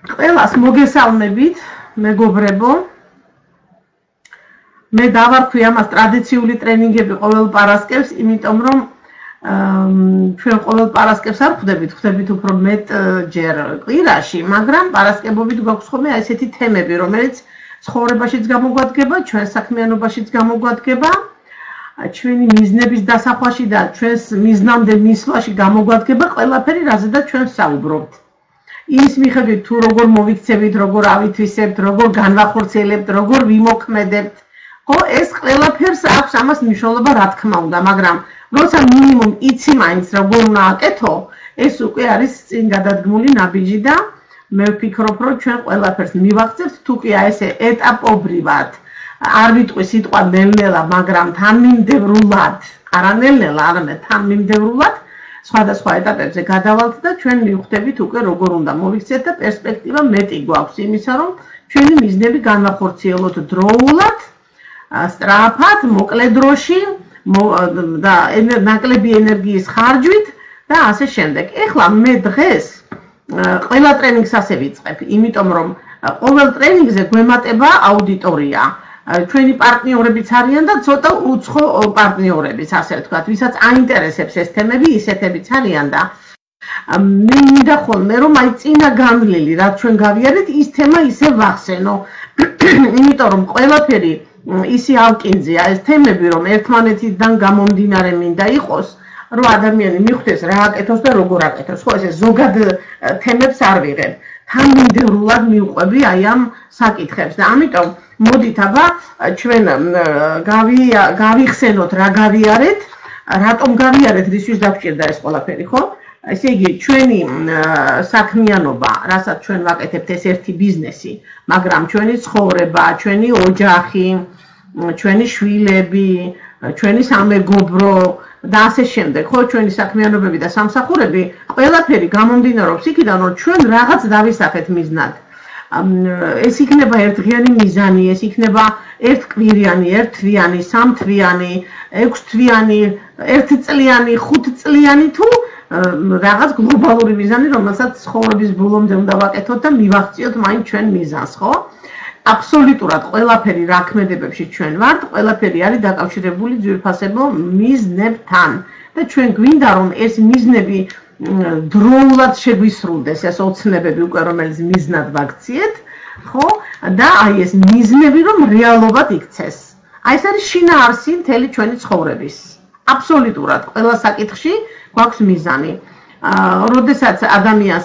ყველას მოგესალმებით, მეგობრებო. მე დავარქვი ამას ტრადიციული ტრენინგები ყოველ პარასკევს, იმიტომ რომ ჩვენ ყოველ პარასკევს არ ხვდებით უფრო მეტჯერ კვირაში, მაგრამ პარასკევობით გვაქვს ხოლმე ესეთი თემები, რომელიც ცხოვრებაშიც გამოგვადგება, ჩვენ საქმიანობაშიც გამოგვადგება, ჩვენი მიზნების დასახვაში და ჩვენს მიზნამდე მისვლაში გამოგვადგება ყველაფერი, რაზედაც ჩვენ ვსაუბრობთ. ის მიხედვით თუ როგორ მოვიქცევით, როგორ ავითვისებთ, როგორ განვახორციელებთ, როგორ ვიმოქმედებთ, ხო, ეს ყველაფერს აქვს ამას მნიშვნელობა, რა თქმა უნდა, მაგრამ როცა მინიმუმ იცი მაინც როგორ უნდა აკეთო, ეს უკვე არის წინ გადადგმული ნაბიჯი და მე ვფიქრობ, რომ ჩვენ ყველაფერს მივახცევთ, თუ კი ესე ეტაპობრივად, არ ვიტყვი სიტყვა ნელ-ნელა, მაგრამ თანმიმდევრულად, არა ნელ-ნელა, არამედ თანმიმდევრულად სხვადასხვა ეტაპებზე გადავალთ და ჩვენ მივხვდებით უკვე როგორ უნდა მოვიქცეთ და პერსპექტივა მეტი გვაქვს იმისა, რომ ჩვენი მიზნები განვახორციელოთ დროულად, სწრაფად, მოკლე დროში და ნაკლები ენერგიის ხარჯვით და ასე შემდეგ. ეხლა მე დღეს ყველა ტრენინგს ასე ვიწყებ, იმიტომ რომ ყოველ ტრენინგზე გვემატება აუდიტორია. ჩვენი პარტნიორებიც არიან და ცოტა უცხო პარტნიორებიც, ასე ვთქვათ, ვისაც აინტერესებს ეს თემები, ისეთებიც არიან და მე მინდა ხოლმე რომ აი წინა განვლილი, რაც ჩვენ გავიარეთ, ის თემა ისე ვახსენო. იმიტომ რომ ყველაფერი ისი ალკინზია, ეს თემები რომ ერთმანეთიდან გამომდინარე მინდა იყოს, რომ ადამიანი მიხვდეს რა აკეთოს და როგორ აკეთოს. ხო, ესე ზოგად თემებს არ ვიღებ. თანმიმდევრულად მივყვები აი ამ საკითხებს და ამიტომ მოდით აბა ჩვენ გავიხსენოთ რა გავიარეთ, რატომ გავიარეთ, რისთვის დაგჭირდა ეს ყველაფერი, ხო? ესე იგი, ჩვენი საქმიანობა, რასაც ჩვენ ვაკეთებთ, ეს ერთი ბიზნესი, მაგრამ ჩვენი ცხოვრება, ჩვენი ოჯახი, ჩვენი შვილები, ჩვენი სამეგობრო და ასე შემდეგ, ხო, ჩვენი საქმიანობები და სამსახურები, ყველაფერი გამომდინარეობს იქიდან, რომ ჩვენ რაღაც დავისახეთ მიზნად. ეს იქნება ერთდღიანი მიზანი, ეს იქნება ერთკვირიანი, ერთთვიანი, სამთვიანი, ექვსთვიანი, ერთწლიანი, ხუთწლიანი თუ რაღაც გლობალური მიზანი, რომელსაც ცხოვრების ბოლომდე უნდა ვაკეთოთ და მივახციოთ მაინც ჩვენ მიზანს, ხო? აბსოლუტურად ყველაფერი რა ქმედებებში ჩვენ ვართ, ყველაფერი არის დაკავშირებული ძვირფასებო მიზნებთან და ჩვენ გვინდა რომ ეს მიზნები დროულად შეგვისრულდეს, ეს ოცნებები უკვე რომელიც მიზნად ვაქციეთ, ხო? და აი ეს მიზნები რომ რეალობად იქცეს. აი ეს არის შინაარსი მთელი ჩვენი ცხოვრების. აბსოლუტურად ყველა საკითხში გვაქვს მიზანი. როდესაც ადამიანს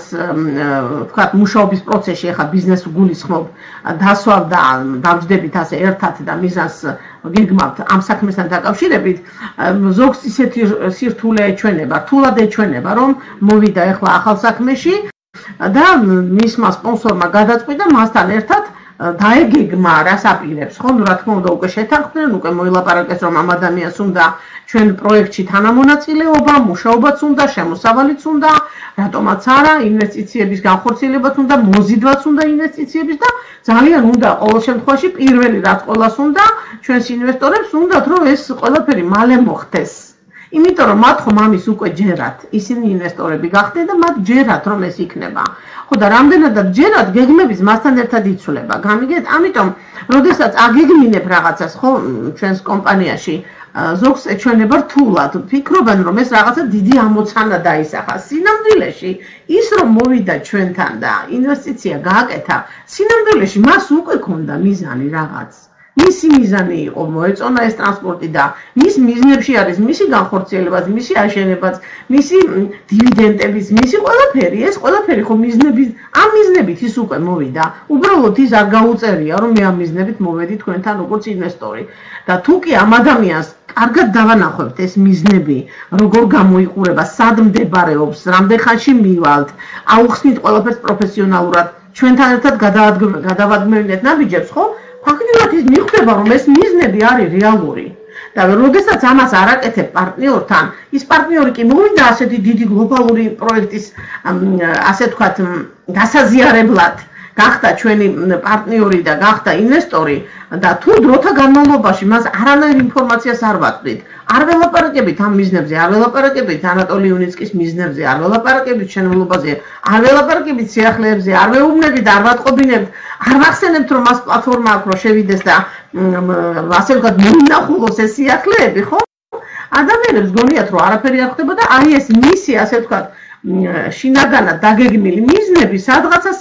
ვთქვათ მუშაობის პროცესში ახლა ბიზნეს გულისხმობ დასვალ და დავჯდებით ასე ერთად და მიზანს გეგმავთ ამ საქმესთან დაკავშირებით, ზოგს ისეთი სირთულე ეჩვენება, რთულად ეჩვენება, რომ მოვიდა ახლა ახალ საქმეში და მისმა სპონსორმა გადაწყვიტა მასთან ერთად დაეგეგმა რას აპირებს, ხო? რა თქმა უნდა უკვე შეთანხმდნენ, უკვე მოილაპარაკეს რომ ამ ადამიანს უნდა ჩვენ პროექტში თანამონაწილეობა, მუშაობაც უნდა, შემოსავალიც უნდა, რატომაც არა, ინვესტიციების განხორციელებაც უნდა, მოზიდვაც უნდა ინვესტიციების და ძალიან უნდა ყოველ შემთხვევაში პირველი რაც ყველას უნდა, ჩვენს ინვესტორებს უნდათ რომ ეს ყველაფერი მალე მოხდეს. იმიტომ რომ მათ ხომ ამის უკვე ჯერათ, ისინი ინვესტორები გახდნენ და მათ ჯერათ რომ ეს იქნება. ხო და რამდენადაც ჯერათ გეგმების მასთან ერთად იცვლება. გამიგეთ? ამიტომ, როდესაც აგეგმინებ რაღაცას, ხო, ჩვენს კომპანიაში, ზოგს ეჩვენება რთულად, ფიქრობენ რომ ეს რაღაცა დიდი ამოცანა დაისახა. სინამდვილეში ის რომ მოვიდა ჩვენთან და ინვესტიცია გააკეთა, სინამდვილეში მას უკვე ქონდა მიზანი რაღაც. მისი მიზანი იყო მოეწონა ეს ტრანსპორტი და მის მიზნებში არის მისი განხორციელებაც, მისი აშენებაც, მისი დივიდენდების, მისი ყველაფერი, ეს ყველაფერი ხო მიზნების, ამ მიზნებით ის უკვე მოვიდა. უბრალოდ ის არ გაუწერია, რომ მე ამ მიზნებით მოვედი თქვენთან როგორც ინვესტორი. და თუ კი ამ ადამიანს კარგად დავანახავთ ეს მიზნები, როგორ გამოიყურება, სად მდებარეობს, რამდენ ხანში მივალთ, აუხსნით ყველაფერს პროფესიონალურად, ჩვენთან ერთად გადავადგმევინეთ ნაბიჯებს, ხო? ფაქტობრივად ის მიხვდება რომ ეს მიზნები არის რეალური და როდესაც ამას არ აკეთებ პარტნიორთან, ის პარტნიორი კი მოვიდა ასეთი დიდი გლობალური პროექტის ასე ვთქვათ გასაზიარებლად გახდა ჩვენი პარტნიორი და გახდა ინვესტორი და თუ დროთა განმავლობაში მას არანაირ ინფორმაციას არ ვაწვდით, არ ველაპარაკებით ამ მიზნებზე, არ ველაპარაკებით ანატოლი იუნიცკის მიზნებზე, არ ველაპარაკებით შენებლობაზე, არ ველაპარაკებით სიახლეებზე, არ ვეუბნებით, არ ვატყობინებთ, არ ვახსენებთ, რომ მას პლატფორმა აქვს, რომ შევიდეს და ასე ვთქვათ, მოინახულოს ეს სიახლეები, ხო? ადამიანებს გონიათ, რომ არაფერი არ ხდება და აი ეს მისი, ასე ვთქვათ, შინაგანად დაგეგმილი მიზნები სადღაცას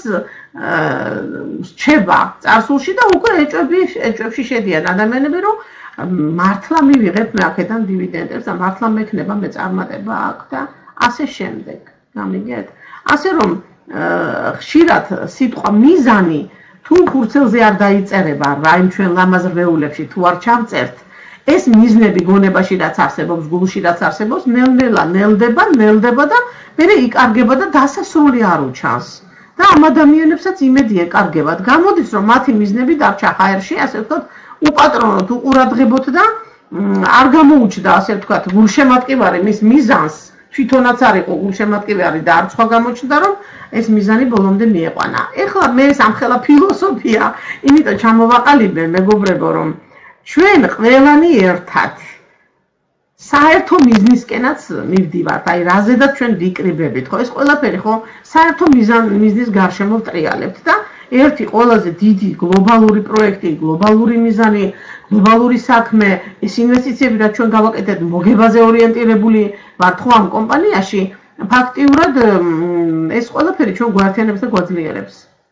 რჩება წარსულში და უკვე ეჭვებში შედიან ადამიანები, რომ მართლა მივიღებ მე აქედან დივიდენდებს და მართლა მექნება მე წარმატება აქ და ასე შემდეგ. გამიგეთ? ასე რომ ხშირად სიტყვა მიზანი თუ ხურცელზე არ დაიწერება, რაიმ ჩვენ ლამაზ რვეულებში თუ არ ჩავწერთ, ეს მიზნები გონებაში რაც არსებობს, გულში რაც არსებობს, ნელ-ნელა ნელდება და მერე იკარგება და დასასრული არ უჩანს. და ამ ადამიანებსაც იმედი ეკარგებათ. გამოდის რომ მათი მიზნები დარჩა ჰაერში, ასე ვთქვათ, უპატრონოთ, უყურადღებოთ და არ გამოუჩნდა, ასე ვთქვათ, გულშემატკივარი მის მიზანს, თვითონაც არ იყო გულშემატკივარი და არ სხვა გამოჩნდა, რომ ეს მიზანი ბოლომდე მieყვანა. ეხლა მე სამხელა ფილოსოფია, იმიტომ ჩამოვაყალიბე, მეგობრებო, რომ ჩვენ ყველანი ერთად საერთო მიზნისკენაც მივდივართ, აი რაზედაც ჩვენ ვიკრიბებით, ხო ეს ყველაფერი ხო საერთო მიზნის გარშემო ვტრიალებთ და ერთი ყველაზე დიდი გლობალური პროექტი, გლობალური მიზანი, გლობალური საქმე, ეს ინვესტიციები რაც ჩვენ გავაკეთეთ მოგებაზე ორიენტირებული ვართ ხო ამ კომპანიაში, ფაქტიურად ეს ყველაფერი ჩვენ გვაერთიანებს და გვაძლიერებს.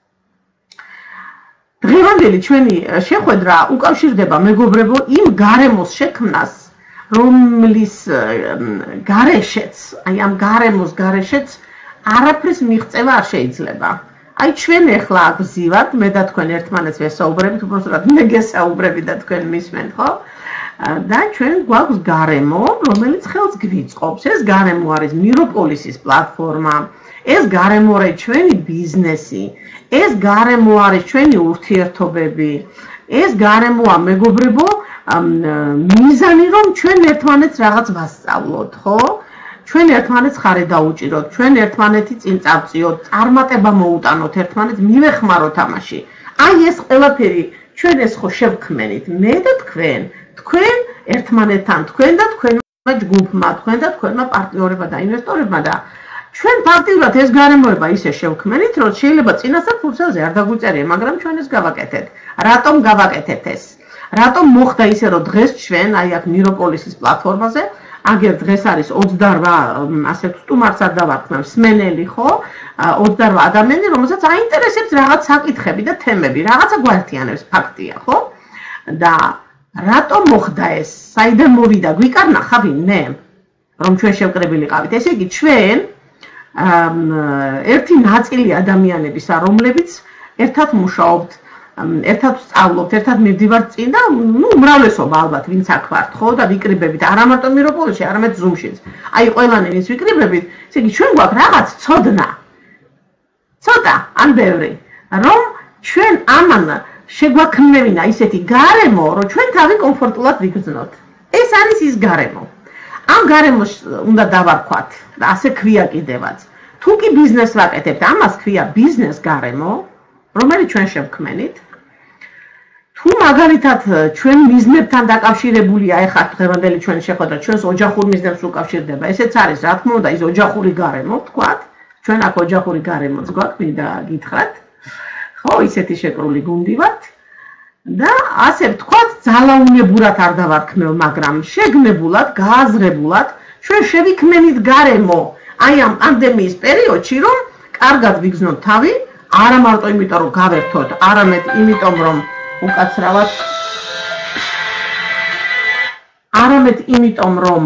დღევანდელი ჩვენი შეხვედრა უკავშირდება მეგობრებო იმ გარემოს შექმნას, რომლის გარეშეც, აი ამ გარემოს გარეშეც არაფრის მიღწევა არ შეიძლება. აი ჩვენ ახლა აგზივართ, მე და თქვენ ერთმანეთს ვესაუბრებით, უბრალოდ მე გესაუბრები და თქვენ მისმენთ, ხო? და ჩვენ გვაქვს გარემო, რომელიც ხელს გვიწყობს. ეს გარემო არის მიროპოლისის პლატფორმა, ეს გარემო არის ჩვენი ბიზნესი, ეს გარემო არის ჩვენი ურთიერთობები, ეს გარემოა მეგობრებო, მიზანი რომ ჩვენ ერთმანეთს რაღაც ვასწავლოთ, ხო? ჩვენ ერთმანეთს ხარი დაუჭიროთ, ჩვენ ერთმანეთი წინ წავწიოთ, წარმატება მოუტანოთ ერთმანეთს, მივეხმაროთ ამაში. აი ეს ყველაფერი ჩვენ ეს ხო შევქმნით, მე და თქვენ ერთმანეთთან, თქვენ და თქვენმა ჯგუფმა, თქვენ და თქვენმა პარტნიორებმა და ინვესტორებმა და ჩვენ ფაქტიურად ეს გარემოება ისე შევქმნით, რომ შეიძლება წინასწარ ფურცელზე არ დაგვიწერია, მაგრამ ჩვენ ეს გავაკეთეთ. რატომ გავაკეთეთ ეს? რატომ მოხდა ისე, რომ დღეს ჩვენ აი აქ მიროპოლისის პლატფორმაზე, აგერ დღეს არის 28 ასე სტუმარს არ დავარქმევ, მსმენელი ხო? 28 ადამიანი, რომელსაც აინტერესებს რაღაც საკითხები და თემები, რაღაცა გვაერთიანებს, ფაქტია, ხო? და რატომ მოხდა ეს? საიდან მოვიდა? გვიკარნახა ვინმე? რომ ჩვენ შევკრებილიყავით. ესე იგი ჩვენ ერთი ნაწილი ადამიანებისა, რომლებიც ერთად მუშაობთ, ერთად სწავლობთ, ერთად მივდივართ წინ და უმრავლესობა ალბათ ვინც აქ ვართ, ხო და ვიკრიბებით არა მარტო მიროპოლში, არამედ ზუმშიც. აი ყველანი ვინც ვიკრიბებით, ესე იგი ჩვენ გვაქვს რაღაც ცოტა ან ბევრი, რომ ჩვენ ამან შეგვაქმნევინა ისეთი გარემო, რომ ჩვენ თავი კომფორტულად ვიგრძნოთ. ეს არის ის გარემო. ამ გარემოს უნდა დავარქვათ და ასე ქვია კიდევაც. თუ კი ბიზნეს ვაკეთებთ, ამას ქვია ბიზნეს გარემო, რომელიც ჩვენ შევქმნით. თუ მაგალითად ჩვენ მიზნებთან დაკავშირებულია, ეხლა დღევანდელი ჩვენი შეხვედრა ჩვენს ოჯახურ მიზნებს უკავშირდება. ესეც არის, რა თქმა უნდა, ის ოჯახური გარემო, ვთქვათ. ჩვენ აქ ოჯახური გარემოც გვაქვს, მინდა გითხრათ. ხო, ისეთი შეკრული გუნდი ვართ. და ასე ვთქვათ, ძალაუნებურად არ დავარქმევ, მაგრამ შეგნებულად, გააზრებულად ჩვენ შევიქმნით გარემო აი ამ პანდემიის პერიოდში, რომ კარგად ვიგრძნოთ თავი, არა მარტო იმიტომ რომ გავერთოთ, არამედ იმიტომ რომ უკაცრავად არამედ იმიტომ რომ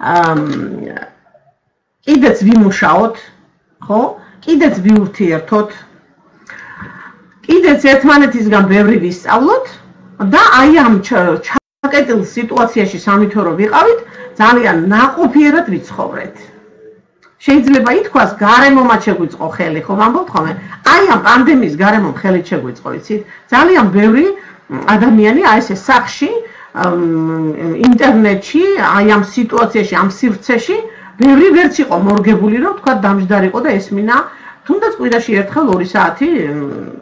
კიდეც ვიმუშაოთ, ხო? კიდეც ვიურთიერთოთ, კიდეც ერთმანეთისგან ბევრი ვისწავლოთ და აი ამ ჩაკეტილ სიტუაციაში სამითო რომ ვიყავით, ძალიან ნაყოფიერად ვიცხოვრეთ. შეიძლება ითქვას, გარემომაც შეგვიწყო ხელი, ხო ვამბობთ ხოლმე? აი ამ პანდემიის გარემომ ხელი შეგვიწყო, იცით? ძალიან ბევრი ადამიანი აი ესე სახში, ინტერნეტში, აი ამ სიტუაციაში, ამ სივრცეში, ბევრი ვერც იყო მორგებული, რომ თქვა დამჯდარიყო და ესმინა, თუნდაც კვირაში ერთხელ 2 საათი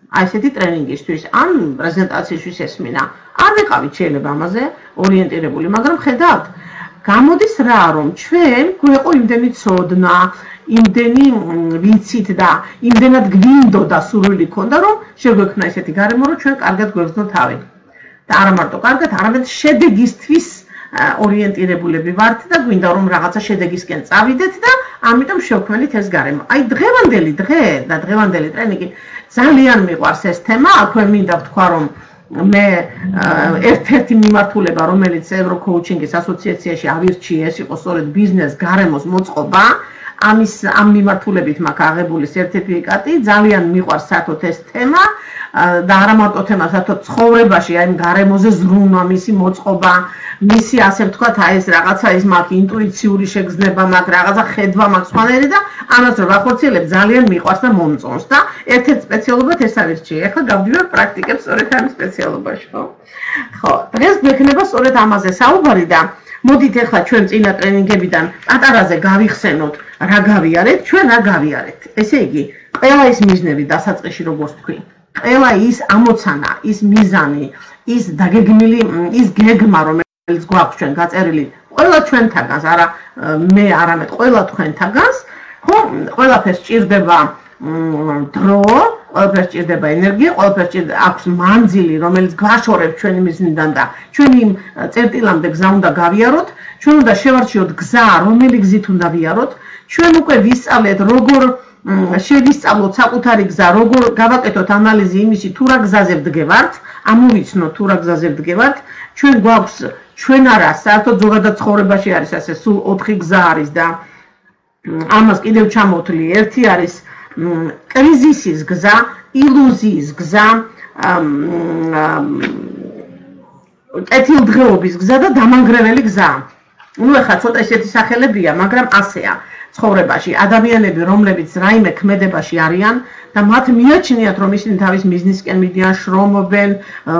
აი ესეთი ტრენინგისთვის ან პრეზენტაციისთვის ესმინა. არ ვიყავით შეიძლება ამაზე ორიენტირებული, მაგრამ ხედავთ, გამოდის რა, რომ ჩვენ გვეყო იმდენი ცოდნა, იმდენი ვიცით და იმდენად გვინდოდა სურვილი ქონდა, რომ შეგვექმნა ესეთი გარემო, რომ ჩვენ კარგად გვერძნოთ თავი. და არა მარტო კარგად, არამედ შედეგისთვის ორიენტირებულები ვართ და გვინდა რომ რაღაცა შედეგისკენ წავიდეთ და ამიტომ შევქმნით ეს გარემო. აი დღევანდელი დღე და დღევანდელი ტრენინგი ძალიან მიყვარს ეს თემა, აქვე მინდა ვთქვა რომ მე ერთ-ერთი მიმართულება, რომელიც ევროკოუჩინგის ასოციაციაში ავირჩიე, ეს იყო სწორედ ბიზნეს გარემოს მოწყობა. ამ მიმართულებით მაქვს აღებული სერტიფიკატი, ძალიან მიყვარს საერთოდ ეს თემა და არა მარტო თემა, საერთოდ ცხოვრებაში აი გარემოზე ზრუნვა, მისი მოწყობა, მისი ასე ვთქვათ, აი ეს რაღაცა ის მაქვს ინტუიციური შეგრძნება, მაქვს რაღაცა ხედვა მაქვს სხვანაირი და ამას რომ ვახორციელებ ძალიან მიყვარს და მომწონს და ერთ-ერთ სპეციალობად ეს ავირჩიე. ახლა გავდივარ პრაქტიკებს სწორედ ამ სპეციალობაში, ხო? ხო, დღეს გვექნება სწორედ ამაზე საუბარი და მოდით ახლა ჩვენ წინა ტრენინგებიდან პატარაზე გავიხსენოთ რა გავიარეთ, ჩვენ რა გავიარეთ. ესე იგი, ყველა ის მიზნები დასაწყისში როგორც თქვი, ყველა ის ამოცანა, ის მიზანი, ის დაგეგმილი, ის გეგმა, რომელიც გვაქვს ჩვენ გაწერილი, ყველა ჩვენთაგანს, არა მე, არამედ ყველა თქვენთაგანს, ხო, ყველაფერს ჭირდება დრო, ყველაფერს ჭირდება ენერგია, ყველაფერს აქვს მანძილი, რომელიც გვაშორებს ჩვენი მიზნიდან და ჩვენი წერტილამდე გზა უნდა გავიაროთ, ჩვენ უნდა შევარჩიოთ გზა, რომელი გზით უნდა ვიაროთ, ჩვენ უკვე ვისწავლეთ როგორ შევისწავლოთ საკუთარი გზა, როგორ გავაკეთოთ ანალიზი იმისი თუ რა გზაზე ვდგევართ, ამოვიცნოთ თუ რა გზაზე ვდგევართ, ჩვენ გვაქვს ჩვენ არა, საერთოდ ზოგადად ცხოვრებაში არის ასე, სულ 4 გზა არის და ამას კიდევ ჩამოთვლი, ერთი არის კრიზისის გზა, ილუზიის გზა, კეთილდღეობის გზა და დამანგრეველი გზა. ნუ ახლა ცოტა ისეთი სახელებია, მაგრამ ასეა. ცხოვრებაში ადამიანები, რომლებიც რაიმე ქმედებაში არიან და მათ მიაჩნიათ, რომ ისინი თავის მიზნისკენ მიდიან, შრომობენ,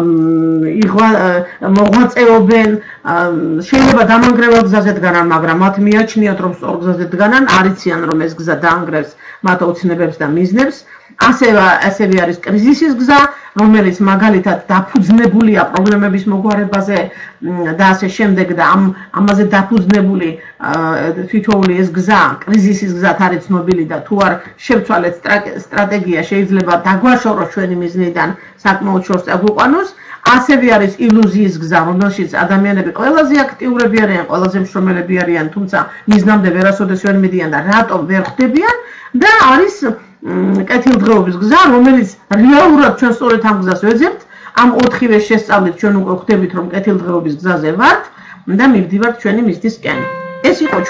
მოღვაწეობენ, შეიძლება დამანგრეველ გზაზე დგანან, მაგრამ მათ მიაჩნიათ, რომ სწორ გზაზე დგანან, არიციან, რომ ეს გზა დაანგრევს მათ ოცნებებს და მიზნებს. ასევე არის კრიზისის გზა, რომელიც მაგალითად დაფუძნებულია პრობლემების მოგვარებაზე და ასე შემდეგ და ამაზე დაფუძნებული თითოეული ეს გზა, კრიზისის გზად არის ცნობილი და თუ არ შევცვალეთ სტრატეგია, შეიძლება დაგვაშოროს ჩვენი მიზნიდან, საკმაოდ შორს აგვიყვანოს. ასევე არის ილუზიის გზა, რომელშიც ადამიანები ყველაზე აქტიურები არიან, ყველაზე მშრომელები არიან, თუმცა მიზნამდე ვერასოდეს ვერ მიდიან და რატომ ვერ ხვდებიან და არის კეთილდღეობის გზა, რომელიც რეალურად ჩვენ სწორედ ამ გზას ვეძებთ. ამ 4-ვე შესწავლით ჩვენ უკვე ხვდებით, რომ კეთილდღეობის გზაზე ვართ და მივდივართ ჩვენი მიზნისკენ. ეს იყო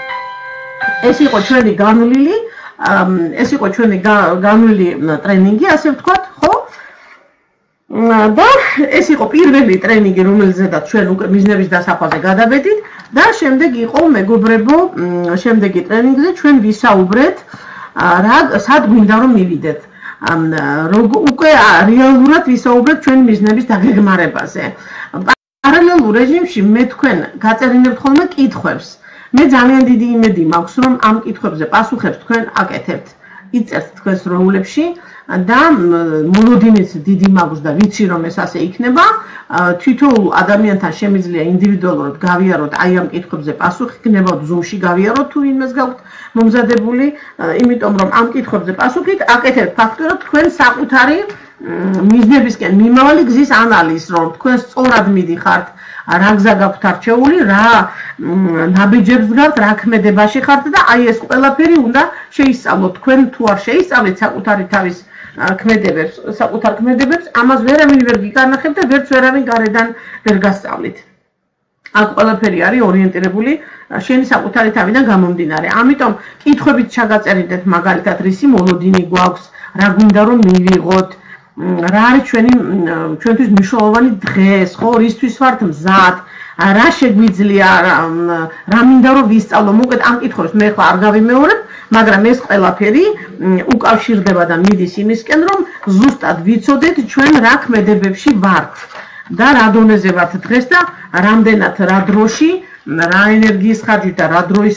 ჩვენი განვლილი ტრენინგი, ასე ვთქვათ, ხო? და ეს იყო პირველი ტრენინგი, რომელზედაც ჩვენ უკვე მიზნების დასახვაზე გადავედით და შემდეგ იყო მეგობრებო, შემდეგი ტრენინგზე ჩვენ ვისაუბრეთ სად გვინდა რომ მივიდეთ. უკვე რეალურად ვისაუბრეთ ჩვენ მიზნების დაგეგმარებაზე. პარალელურ რეჟიმში მე თქვენ გაწერინებთ ხოლმე კითხვებს. მე ძალიან დიდი იმედი მაქვს, რომ ამ კითხვებზე პასუხებს თქვენ აკეთებთ. იწერთ თქვენს როულებში და მოლოდინიც დიდი მაქვს და ვიცი რომ ეს ასე იქნება. თითოეულ ადამიანთან შემიძლია ინდივიდუალურად გავიაროთ აი ამ კითხვებზე პასუხი, გნებავთ Zoom-ში გავიაროთ თუ იმას გაქვთ მომზადებული, იმიტომ რომ ამ კითხვებზე პასუხით აკეთებთ ფაქტურად თქვენ საკუთარი მიზნებისკენ მიმავალი გზის ანალიზს, რომ თქვენ სწორად მიდიხართ, რა გზა გაქვთ არჩეული, რა ნაბიჯებს დგავთ, რა ქმედებაში ხართ და აი ეს ყველაფერი უნდა შეისწავლოთ. თქვენ თუ არ შეისწავლეთ საკუთარი თავის საკუთარ ქმედებებს, ამას ვერავინ ვერ გიგანახებთ და ვერც ვერავინ გარედან ვერ გასწავლით. აქ ყველაფერი არის ორიენტირებული შენი საკუთარი თავიდან გამომდინარე. ამიტომ კითხვებით ჩაგაწერიდეთ მაგალითად რისი მოლოდინი გვაქვს, რა გვინდა რომ მივიღოთ, რა არის ჩვენთვის მნიშვნელოვანი დღეს, ხო, რისთვის ვართ მზად, რა შეგვიძლია, რა მინდა რომ ვისწავლო. მოკეთ ამ კითხვებს მე ხა არ გავიმეორებ, მაგრამ ეს ყველაფერი უკავშირდება და მიდის იმისკენ, რომ ზუსტად ვიცოდეთ ჩვენ რა ქმედებებში ვართ და რა დონეზე ვართ დღეს და რამდენად რა დროში, რა ენერგიის ხარჯით და რა დროის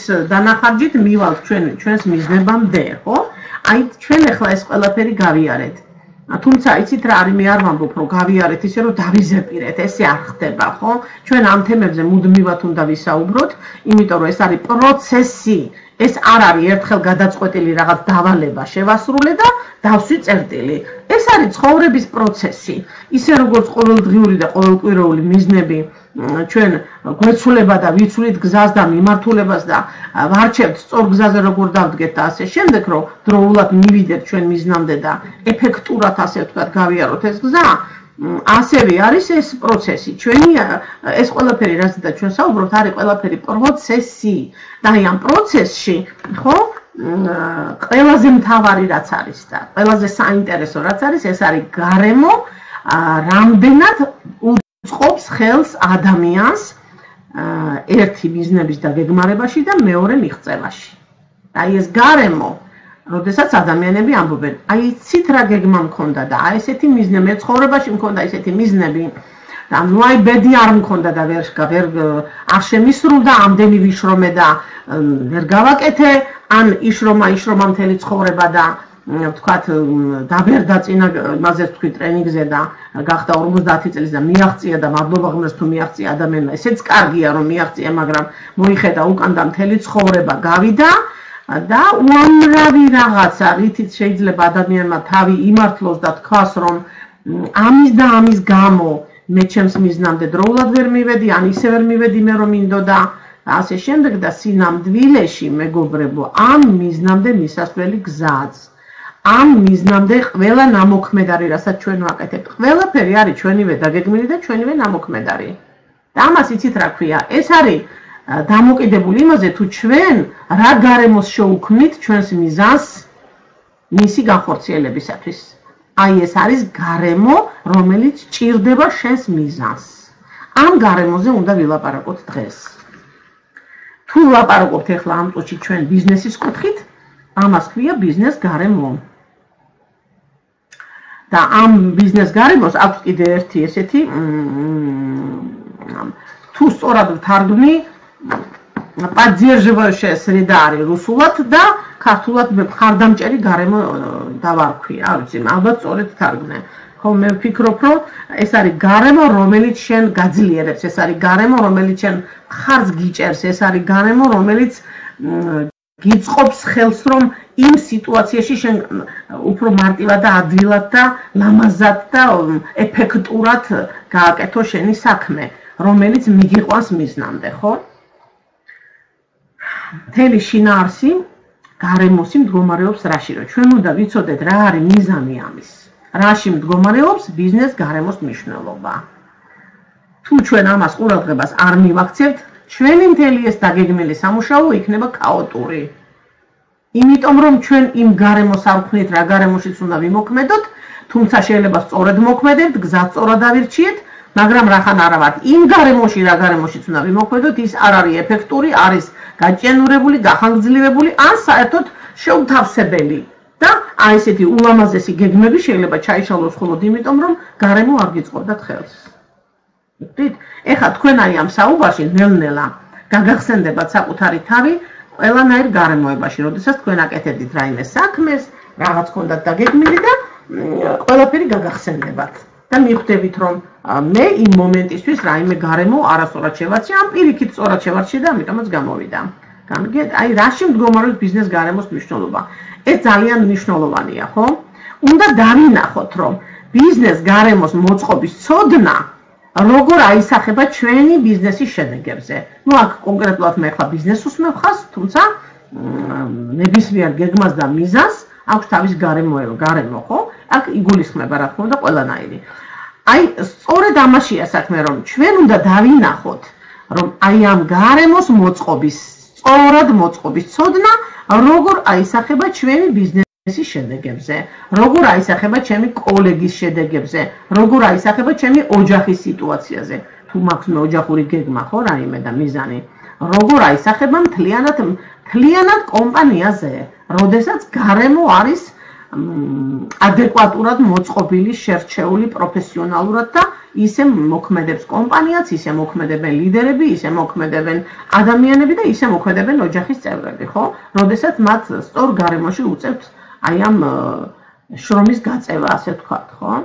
დანახარჯით მივალთ ჩვენს მიზნებამდე, ხო? აი ჩვენ ახლა ეს ყველაფერი გავიარეთ. თუმცა იცით რა არის მე არ ვამბობ რომ გავიარეთ ისე რომ დავიზეპირეთ ესე არ ხდება ხო ჩვენ ამ თემებზე მუდმივად უნდა ვისაუბროთ იმიტომ რომ ეს არის პროცესი ეს არ არის ერთხელ გადაწყვეტილი რაღაც დავალება შევასრულე და დავსვი წერტილი ეს არის ცხოვრების პროცესი ისე როგორც ყოველდღიური და ყოველკვირეული მიზნები ჩვენ გვეცვლება და ვიცვლით გზას და მიმართულებას და ვარჩევთ სწორ გზაზე როგორ დავდგეთ და ასე შემდეგ რომ დროულად მივიდეთ ჩვენ მიზნამდე და ეფექტურად ასე ვთქვათ გავიაროთ ეს გზა ასევე არის ეს პროცესი ჩვენი ეს ყველაფერი რაზეც ჩვენ საუბრობთ არის ყველაფერი პროცესი და ამ პროცესში ხო ყველაზე მთავარი რაც არის და ყველაზე საინტერესო რაც არის ეს არის გარემო რამდენად უწყობს ხელს ადამიანს ერთი ბიზნესის დაგეგმარებაში და მეორე მიღწევაში. აი ეს გარემო, როდესაც ადამიანები ამბობენ, აი იცით რა გეგმა მქონდა და აი ესეთი მიზნე მე ცხოვრებაში მქონდა ესეთი მიზნები და ნუ აი ბედი არ მქონდა და ვერ არ შემისრულდა ამდენი ვიშრომე და ვერ გავაკეთე ან იშრომა მთელი ცხოვრება და ვთქვათ დაბერდა წინა იმაზე ვთქვი ტრენინგზე და გახდა 50 წელს და მიაღწია და მადლობა ღმერთს თუ მიაღწია ადამიანმა ესეც კარგია რომ მიაღწია მაგრამ მოიხედა უკან და მთელი ცხოვრება გავიდა და უამრავი რაღაცა რითიც შეიძლება ადამიანმა თავი იმართლოს და თქვას რომ ამის და ამის გამო მე ჩემს მიზნამდე დროულად ვერ მივედი ან ისე ვერ მივედი მე რომ მინდოდა ასე შემდეგ და სინამდვილეში მეგობრებო ამ მიზნამდე მისასვლელი გზაც ამ მიზნამდე ყველა ნამოქმედარი რასაც ჩვენ ვაკეთებთ ყველაფერი არის ჩვენივე დაგეგმილი და ჩვენივე ნამოქმედარი და ამას იცით რა ქვია ეს არის დამოკიდებული იმაზე თუ ჩვენ რა გარემოს შეუქმნით ჩვენს მიზანს მისი განხორციელებისათვის აი ეს არის გარემო რომელიც ჭირდება შენს მიზანს ამ გარემოზე უნდა ვილაპარაკოთ დღეს თუ ვილაპარაკობთ ახლა ამ წუთში ჩვენ ბიზნესის კუთხით ამას ქვია ბიზნეს გარემო და ამ ბიზნეს გარემოს აქვს კიდე ერთი ესეთი თუ სწორად ვთარგმნი поддерживающая среда არის რუსულად და ქართულად მხარდამჭერი გარემო დავარქვია, არ ვიცი, ალბათ სწორედ თარგმნე. ხო, მე ვფიქრობ, რომ ეს არის გარემო, რომელიც შენ გაძლიერებს, ეს არის გარემო, რომელიც შენ მხარს გიჭერს, ეს არის გარემო, რომელიც გიწყობს ხელს, რომ იმ სიტუაციაში შენ უფრო მარტივად და ადვილად და ლამაზად და ეფექტურად გააკეთო შენი საქმე, რომელიც მიგიყვანს მიზნამდე, ხო? მთელი შინაარსი გარემოსი მდგომარეობს რაში, რომ ჩვენ უნდა ვიცოდეთ რა არის მიზანი ამის. რაში მდგომარეობს ბიზნეს გარემოს მნიშვნელობა. თუ ჩვენ ამას ყურადღებას არ მივაქცევთ, ჩვენი მთელი ეს დაგეგმილი სამუშაო იქნება ქაოტური. იმიტომ რომ ჩვენ იმ გარემოს არ ვქნით, რა გარემოშიც უნდა ვიმოქმედოთ, თუმცა შეიძლება სწორედ მოქმედებთ, გზა სწორად ავირჩიეთ, მაგრამ რახან არა ვართ იმ გარემოში, რა გარემოშიც უნდა ვიმოქმედოთ, ის არ არის ეფექტური, არის გაჭიანურებული, გახანგრძლივებული, ან საერთოდ შეუთავსებელი. და აი ესეთი ულამაზესი გეგმები შეიძლება ჩაიშალოს მხოლოდ იმიტომ, რომ გარემო არ გიწყობდათ ხელს. ვთქვით, ეხლა თქვენ აი ამ საუბარში ნელ-ნელა გაგახსენდებათ საკუთარი თავი ყველანაირ გარემოებაში, როდესაც თქვენ აკეთებდით რაიმე საქმეს, რაღაც გქონდათ დაგეგმილი და ყველაფერი გაგახსენდებათ. და მიხვდებით, რომ მე იმ მომენტისთვის რაიმე გარემო არასწორად შევარჩიე, ან პირიქით სწორად შევარჩიე და ამიტომაც გამოვიდა. გამიგეთ, აი რაში მდგომარეობს ბიზნეს გარემოს მნიშვნელობა. ეს ძალიან მნიშვნელოვანია, ხო? უნდა დავინახოთ, რომ ბიზნეს გარემოს მოწყობის ცოდნა როგორ აისახება ჩვენი ბიზნესის შედეგებზე. ნუ აქ კონკრეტულად მე ხა ბიზნესს უსმევ ხას, თუმცა ნებისმიერ გეგმას და მიზანს აქვს თავის გარემო, ხო? აქ იგულისხმება რა თქმა უნდა ყველანაირი. აი სწორედ ამაშია საქმე, რომ ჩვენ უნდა დავინახოთ, რომ აი ამ გარემოს სწორად მოწყობის ცოდნა როგორ აისახება ჩვენი ბიზნესის შედეგებზე, როგორ აისახება ჩემი კოლეგის შედეგებზე, როგორ აისახება ჩემი ოჯახის სიტუაციაზე. თუ მაქვს მე ოჯახური გეგმა, ხო, რაიმე და მიზანი, როგორ აისახება მთლიანად კომპანიაზე, როდესაც გარემო არის ადეკვატურად მოწყობილი, შერჩეული პროფესიონალურად და ისე მოქმედებს კომპანიაც, ისე მოქმედებენ ლიდერები, ისე მოქმედებენ ადამიანები და ისე მოქმედებენ ოჯახის წევრები, ხო? როდესაც მათ სწორ გარემოში უწევთ აი ამ შრომის გაწევა, ასე ვთქვათ, ხო?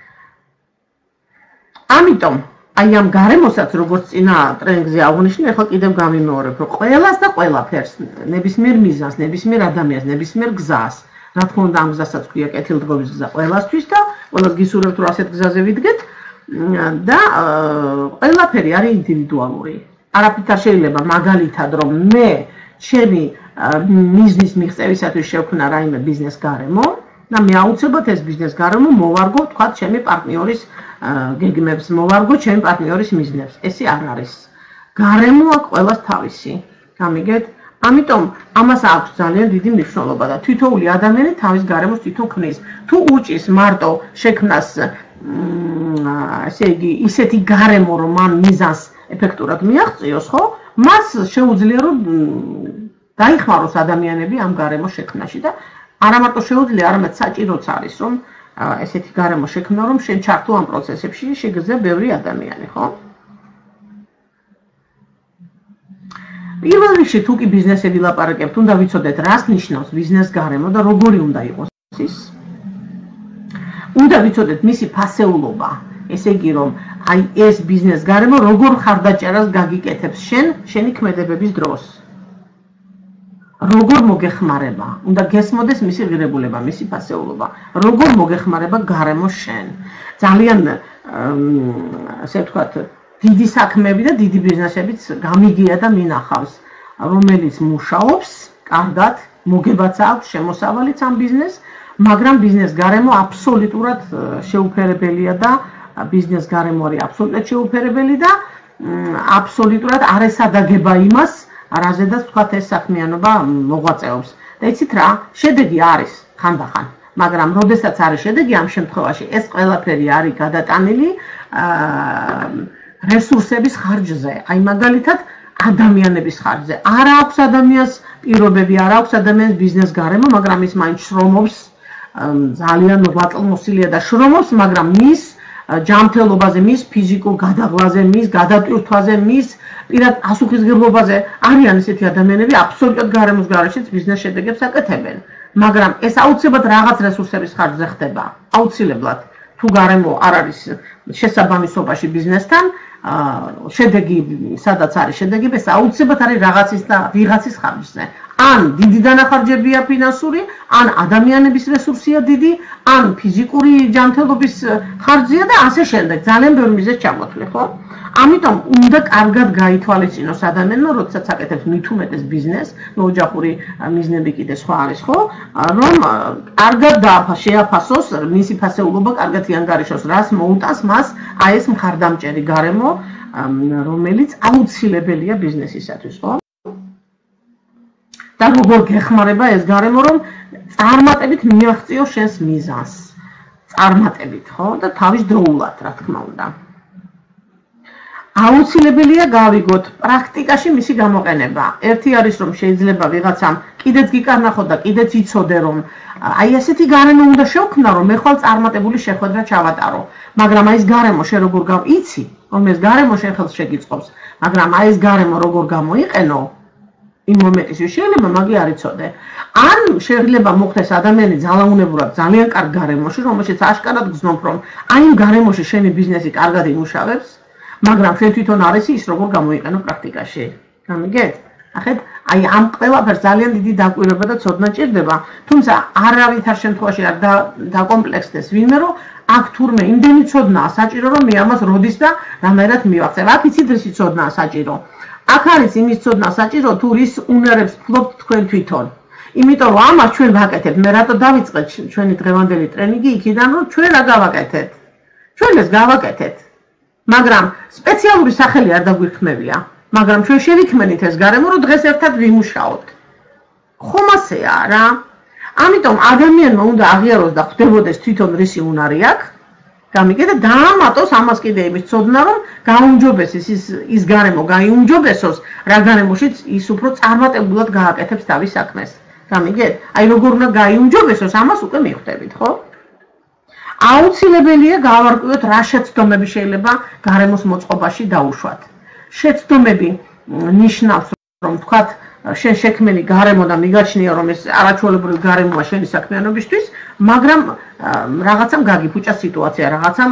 ამიტომ აი ამ გარემოსაც როგორც წინა ტრენინგზე აღვნიშნე, ახლა კიდევ გამიმეორებ, რომ ყველას და ყველაფერს, ნებისმიერ მიზანს, ნებისმიერ ადამიანს, ნებისმიერ გზას, რა თქმა უნდა, ამ გზასაც ქვია კეთილდღეობის გზა ყველასთვის და ყველას გისურვებთ, რომ ასეთ გზაზე ვიდგეთ და ყველაფერი არის ინდივიდუალური. არაფრით არ შეიძლება მაგალითად, რომ მე ჩემი მიზნის მიღწევისათვის შევქმნა რაიმე ბიზნეს გარემო და მე აუცილებლად ეს ბიზნეს გარემო მოვარგო, თქვა, ჩემი პარტნიორის გეგმებს, მოვარგო ჩემი პარტნიორის მიზნებს. ესე არ არის. გარემო აქვს ყველას თავისი. გამიგეთ? ამიტომ ამას აქვს ძალიან დიდი მნიშვნელობა და თითოეული ადამიანი თავის გარემოს თვითონ ქმნის. თუ უჭის მარტო შექმნას ესე იგი ისეთი გარემო, რომ მან მიზანს ეფექტურად მიაღწიოს, ხო? მას შეუძლია რომ დაიხმაროს ადამიანები ამ გარემოს შექმნაში და არა მარტო შეუძლია, არამედ საჭიროც არის, რომ ესეთი გარემო შექმნა, რომ შენ ჩართო ამ პროცესებში, შეგეძლო ბევრი ადამიანი, ხო? პირველ რიგში თუ კი ბიზნესები ლაპარაკებთ, უნდა ვიცოდეთ, რას ნიშნავს ბიზნეს გარემო და როგორი უნდა იყოს ის. უნდა ვიცოდეთ მისი ფასეულობა, ესე იგი, რომ აი ეს ბიზნეს გარემო როგორ ხარდაჭერას გაგიკეთებს შენი ქმედებების დროს. როგორ მოგეხმარება, უნდა გესმოდეს მისი ღირებულება, მისი ფასეულობა, როგორ მოგეხმარება გარემო შენ. ძალიან ასე ვთქვათ, დიდი საქმეები და დიდი ბიზნესებიც გამიგია და მინახავს, რომელიც მუშაობს, კარგად, მოგებაც აქვს, შემოსავალიც ამ ბიზნესს, მაგრამ ბიზნეს გარემო აბსოლუტურად შეუფერებელია და ბიზნეს გარემო არის აბსოლუტურად შეუფერებელი და აბსოლუტურად არ ესადაგება იმას, რაზედაც თქვათ ეს საქმიანობა მოღვაწეობს. და იცით რა, შედეგი არის ხანდახან, მაგრამ როდესაც არის შედეგი ამ შემთხვევაში, ეს ყველაფერი არის გადატანილი რესურსების ხარჯზე, აი მაგალითად ადამიანების ხარჯზე. არ აქვს ადამიანს პირობები, არ აქვს ადამიანს ბიზნეს გარემო, მაგრამ ის მაინც შრომობს, ძალიან მოღვაწეობსილია და შრომობს, მაგრამ მის ჯანმრთელობაზე, მის ფიზიკურ გადაღლაზე, მის გადატვირთვაზე, მის პირად პასუხისმგებლობაზე არიან ესეთი ადამიანები, აბსოლუტურად გარემოს გარეშეც ბიზნეს შედეგებს აკეთებენ. მაგრამ ეს აუცილებლად რაღაც რესურსების ხარჯზე ხდება. აუცილებლად. თუ გარემო არ არის შესაბამისობაში ბიზნესთან, შედეგი, სადაც არის შედეგი, ეს აუცილებლად არის რაღაცის და ვიღაცის ხარჯზე. ან დიდი დანახარჯებია ფინანსური, ან ადამიანების რესურსია დიდი, ან ფიზიკური ჯანმრთელობის ხარჯია და ასე შემდეგ. ძალიან ბევრი მიზეზი ჩამოთვლი, ხო? ამიტომ უნდა კარგად გაითვალისწინოს ადამიანმა, როდესაც აკეთებს მით უმეტეს ბიზნესს, ოჯახური მიზნები კიდე სხვა არის, ხო? რომ კარგად შეაფასოს, მისი ფასეულობა კარგად იანგარიშოს, რას მოუტანს მას აი ეს მხარდამჭერი გარემო, რომელიც აუცილებელია ბიზნესისათვის, ხო? და როგორ გეხმარება ეს გარემო, რომ წარმატებით მიაღწიოს შენს მიზანს. წარმატებით, ხო? და თავისდროულად, რა თქმა უნდა. აუცილებელია გავიგოთ პრაქტიკაში მისი გამოყენება. ერთი არის რომ შეიძლება ვიღაცამ კიდეც გიკარნახო და კიდეც იცოდე რომ აი ესეთი გარემო უნდა შევქმნა რომ მე ხვალ წარმატებული შეხვედრა ჩავატარო. მაგრამ აი ეს გარემო შე როგორ იცი, რომ ეს გარემო შენ ხელს შეგიწყობს, მაგრამ აი ეს გარემო როგორ გამოიყენო იმ მომენტში შეიძლება მაგი არ იცოდე. ან შეიძლება მოხდეს ადამიანი ძალაუნებურად ძალიან კარგ გარემოში, რომელშიც აშკარად გრძნობ რომ აი იმ გარემოში შენი ბიზნესი კარგად იმუშავებს. მაგრამ შენ თვითონ არ იცი ის როგორ გამოიყენო პრაქტიკაში. გამიგეთ? ახეთ აი ამ ყველაფერს ძალიან დიდი დაკვირვება და ცოდნა ჭირდება, თუმცა არავითარ შემთხვევაში არ დაკომპლექსდეს ვინმე რომ აქ თურმე იმდენი ცოდნაა საჭირო რომ მე ამას როდის და რამერად მივახცევ. აქ იცით რისი ცოდნაა საჭირო. აქ არის იმის ცოდნა საჭირო თუ რის უნარებს ფლობთ თქვენ თვითონ. იმიტომ რომ ამას ჩვენ ვაკეთებთ, მე რატო დავიწყეთ ჩვენი დღევანდელი ტრენინგი იქიდან რომ ჩვენ რა გავაკეთეთ. ჩვენ ეს გავაკეთეთ. მაგრამ სპეციალური სახელი არ დაგვირქმევია, მაგრამ ჩვენ შევიქმნით ეს გარემო, რომ დღეს ერთად ვიმუშაოთ. ხომ ასეა რა? ამიტომ ადამიანმა უნდა აღიაროს და ხვდებოდეს თვითონ რისი უნარი აქვს. გამიგე და დაამატოს ამას კიდე იმის ცოდნა, რომ გაუმჯობესოს ის გარემო, გაიუმჯობესოს, რა გარემოშიც ის უფრო წარმატებულად გააკეთებს თავის საქმეს. გამიგე? აი როგორ უნდა გაიუმჯობესოს, ამას უკვე მიხვდებით, ხო? აუცილებელია გავარკვიოთ რა შეცდომები შეიძლება გარემოს მოწყობაში დაუშვათ. შეცდომები ნიშნავს რომ თქვათ შენ შექმნილი გარემო და მიგაჩნია რომ ეს არაჩვეულებრივი გარემოა შენი საქმიანობისთვის, მაგრამ რაღაცამ გაგიფუჭა სიტუაცია, რაღაცამ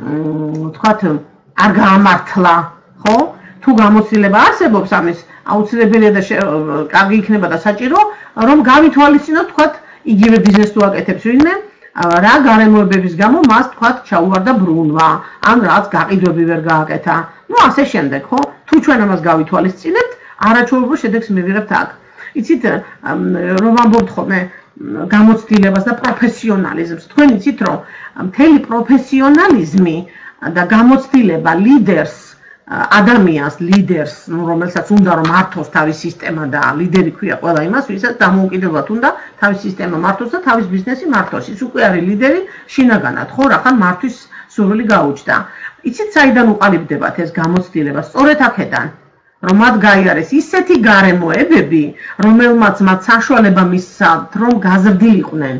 თქვათ არ გაამართლა, ხო? თუ გამოცდილება არსებობს ამის, აუცილებელია და კარგი იქნება და საჭირო, რომ გავითვალისწინოთ თქვათ იგივე ბიზნესს თუ აკეთებს ვინმე, რა გარემოებების გამო მას თქვათ ჩაუვარდა ბრუნვა, ან რაც გაყიდვები ვერ გააკეთა. ნუ ასე შემდეგ, ხო? თუ ჩვენ ამას გავითვალისწინებთ, არაჩვეულებრივ შედეგს მივიღებთ აქ. იცით, რომ ვამბობთ ხოლმე გამოცდილებას და პროფესიონალიზმს. თქვენ იცით, რომ მთელი პროფესიონალიზმი და გამოცდილება ლიდერს, ადამიანს, ლიდერს, რომელსაც უნდა რომ მართოს თავის სისტემა და ლიდერი ქვია ყველა იმას, ვისაც დამოუკიდებლად უნდა თავის სისტემა მართოს და თავის ბიზნესი მართოს. ის უკვე არის ლიდერი შინაგანად, ხო, რახან მართვის სურვილი გაუჩნდა. იცით, საიდან უყალიბდებათ ეს გამოცდილება? სწორედ აქედან. რომ მათ გაიარეს ისეთი გარემოებები, რომელმაც მათ საშუალება მისცათ, რომ გაზრდილიყვნენ.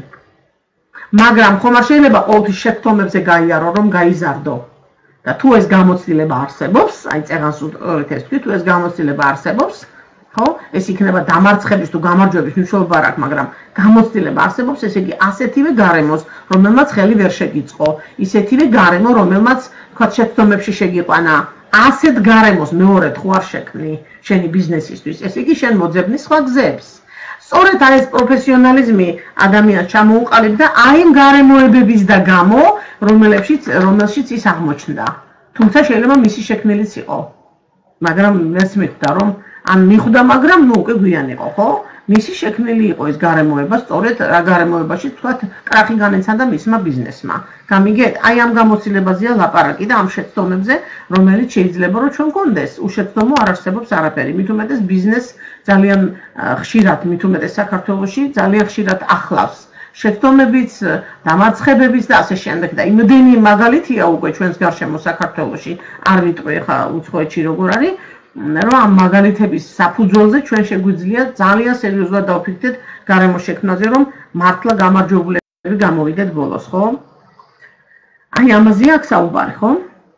მაგრამ ხომ არ შეიძლება ყოველთვის შექმნებზე გაიარო, რომ გაიზარდო. და თუ ეს გამოცდილება არსებობს, აი წეღანს უწოდეთ ეს თუ ეს გამოცდილება არსებობს, ხო? ეს იქნება დამარცხების თუ გამარჯვების მნიშვნელობა არ აქვს, მაგრამ გამოცდილება არსებობს, ესე იგი ასეთივე გარემოს, რომელმაც ხელი ვერ შეგიწყო, ისეთივე გარემო, რომელმაც თქვათ შექმნებში შეგიყვანა. ასეთ გარემოს მეორედ ხო არ შექმნი შენი ბიზნესისთვის, ესე იგი შენ მოძებნი სხვა გზებს. სწორედ ეს პროფესიონალიზმი ადამიანს ჩამოუყალიბდა აი იმ გარემოებების და გამო, რომელშიც ის აღმოჩნდა. თუმცა შეიძლება მისი შექმნილიც იყო. მაგრამ ეს მიხვდა რომ ან მიხვდა, მაგრამ ნუ უკვე გვიან იყო, ხო? მისი შექმნილი იყო ეს გარემოება, სწორედ რა გარემოებაში თქვათ კრახი განეცადა მისმა ბიზნესმა. გამიგეთ, აი ამ გამოცდილებაზეა ლაპარაკი და ამ შეცდომებზე, რომელიც შეიძლება რომ ჩვენ გქონდეს. უშეცდომო არ არსებობს არაფერი. მით უმეტეს ბიზნესს ძალიან ხშირად, მით უმეტეს საქართველოში ძალიან ხშირად ახლავს. შეცდომებიც, დამარცხებებიც და ასე შემდეგ და იმდენი მაგალითია უკვე ჩვენს გარშემო საქართველოში, არ ვიტყვი ხა უცხოეთში როგორ არის. რომ ამ მაგალითების საფუძველზე ჩვენ შეგვიძლია ძალიან სერიოზულად დავფიქრდეთ გარემოს შექმნაზე, რომ მართლა გამარჯვებულები გამოვიდეთ ბოლოს, ხო? აი ამაზე აქვს საუბარი, ხო?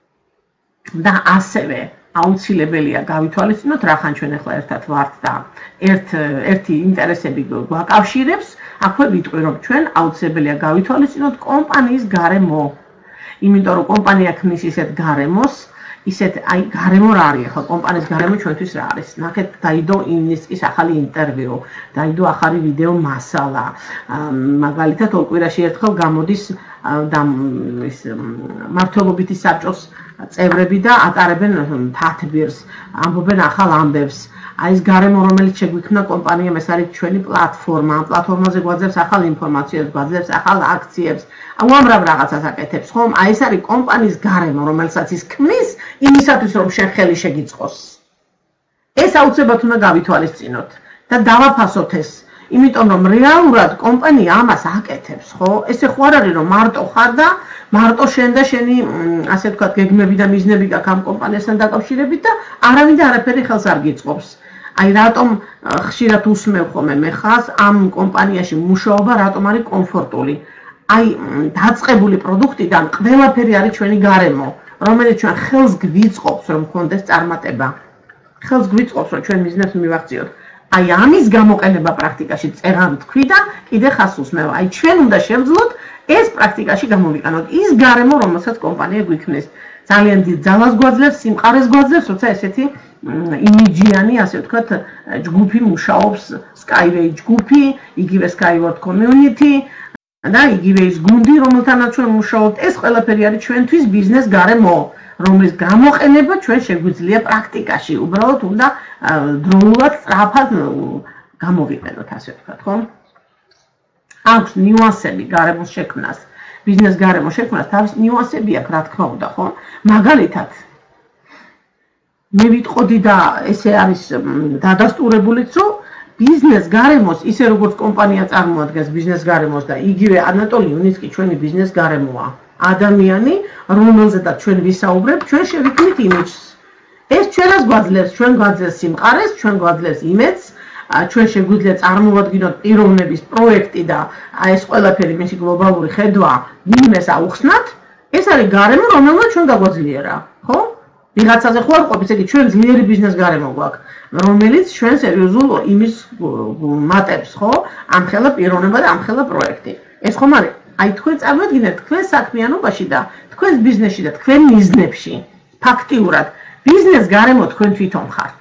და ასევე აუცილებელია გავითვალისწინოთ, რახან ჩვენ ახლა ერთად ვართ და ერთი ინტერესები გვაკავშირებს, აქვე ვიტყვი, რომ ჩვენ აუცილებელია გავითვალისწინოთ კომპანიის გარემო. იმიტომ რომ კომპანია ქმნის ისეთ გარემოს, ისეთ აი გარემო რა არის ახლა კომპანიის გარემო ჩვენთვის რა არის? ნახეთ, დაიდო ინვესტის ახალი ინტერვიუ, დაიდო ახალი ვიდეო მასალა. მაგალითად, ორ კვირაში ერთხელ გამოდის და ის მართლობითი საბჭოს წევრები და ატარებენ თათბირს, ამბობენ ახალ ამბებს. აი ეს გარემო, რომელიც შეგვიქმნა კომპანიამ, ეს არის ჩვენი პლატფორმა. ამ პლატფორმაზე გვაძლევს ახალ ინფორმაციას, გვაძლევს ახალ აქციებს. უამრავ რაღაცას აკეთებს, ხომ? აი ეს არის კომპანიის გარემო, რომელსაც ის ქმნის იმისათვის, რომ შენ ხელი შეგიწყოს. ეს აუცილებლად უნდა გავითვალისწინოთ და დავაფასოთ ეს. იმიტომ რომ რეალურად კომპანია ამას აკეთებს, ხო? ესე ხო არ არის რომ მარტო ხარ და მარტო შენ და შენი ასე ვთქვათ გეგმები და მიზნები გაქვს ამ კომპანიასთან დაკავშირებით და არავინ და არაფერი ხელს არ გიწყობს. აი რატომ ხშირად უსმევ ხოლმე მე ხას ამ კომპანიაში მუშაობა რატომ არის კომფორტული? აი დაწყებული პროდუქტიდან ყველაფერი არის ჩვენი გარემო, რომელიც ჩვენ ხელს გვიწყობს რომ გქონდეს წარმატება. ხელს გვიწყობს რომ ჩვენ ბიზნესს მივახციოთ. აი ამის გამოყენება პრაქტიკაში წერან თქვი და კიდე ხას უსმევ. აი ჩვენ უნდა შევძლოთ ეს პრაქტიკაში გამოვიყენოთ. ის გარემო, რომელსაც კომპანია გვიქმნის. ძალიან დიდ ძალას გვაძლევს, სიმყარეს გვაძლევს, როცა ესეთი იმიჯიანი, ასე ვთქვათ, ჯგუფი მუშაობს, Skyway ჯგუფი, იგივე Skyward community და იგივე ის გუნდი, რომელთანაც ჩვენ მუშაობთ, ეს ყველაფერი არის ჩვენთვის ბიზნეს გარემო, რომლის გამოყენება ჩვენ შეგვიძლია პრაქტიკაში. უბრალოდ უნდა დროულად სწრაფად გამოვიყენოთ, ასე ვთქვათ, ხო? აქვს ნიუანსები გარემოს შექმნას, ბიზნეს გარემოს შექმნას, თავის ნიუანსები აქვს, რა თქმა უნდა, ხო? მაგალითად, მე ვიტყოდი და ესე არის დადასტურებულიც, რომ ბიზნეს გარემოს, ისე როგორც კომპანია წარმოადგენს ბიზნეს გარემოს და იგივე ანატოლი იუნიცკი ჩვენი ბიზნეს გარემოა. ადამიანი, რომელზედაც ჩვენ ვისაუბრებთ, ჩვენ შევიქმნით იმიჯს. ეს ჩვენას გვაძლევს, ჩვენ გვაძლევს სიმყარეს, ჩვენ გვაძლევს იმედს, ჩვენ შეგვიძლია წარმოვადგინოთ პიროვნების პროექტი და ეს ყველაფერი მისი გლობალური ხედვა ვინმეს აუხსნათ. ეს არის გარემო, რომელმაც ჩვენ გაგვაძლიერა, ხო? ვიღაცაზე ხო არ ყოფს, ესე იგი ჩვენ ძლიერი ბიზნეს გარემო გვაქვს, რომელიც ჩვენ სერიოზულ იმის მატებს, ხო? ამხელა პიროვნება და ამხელა პროექტი. ეს ხომ არის? აი თქვენ წარმოიდგინეთ თქვენ საქმიანობაში და თქვენ ბიზნესში და თქვენ მიზნებში ფაქტიურად ბიზნეს გარემო თქვენ თვითონ ხართ.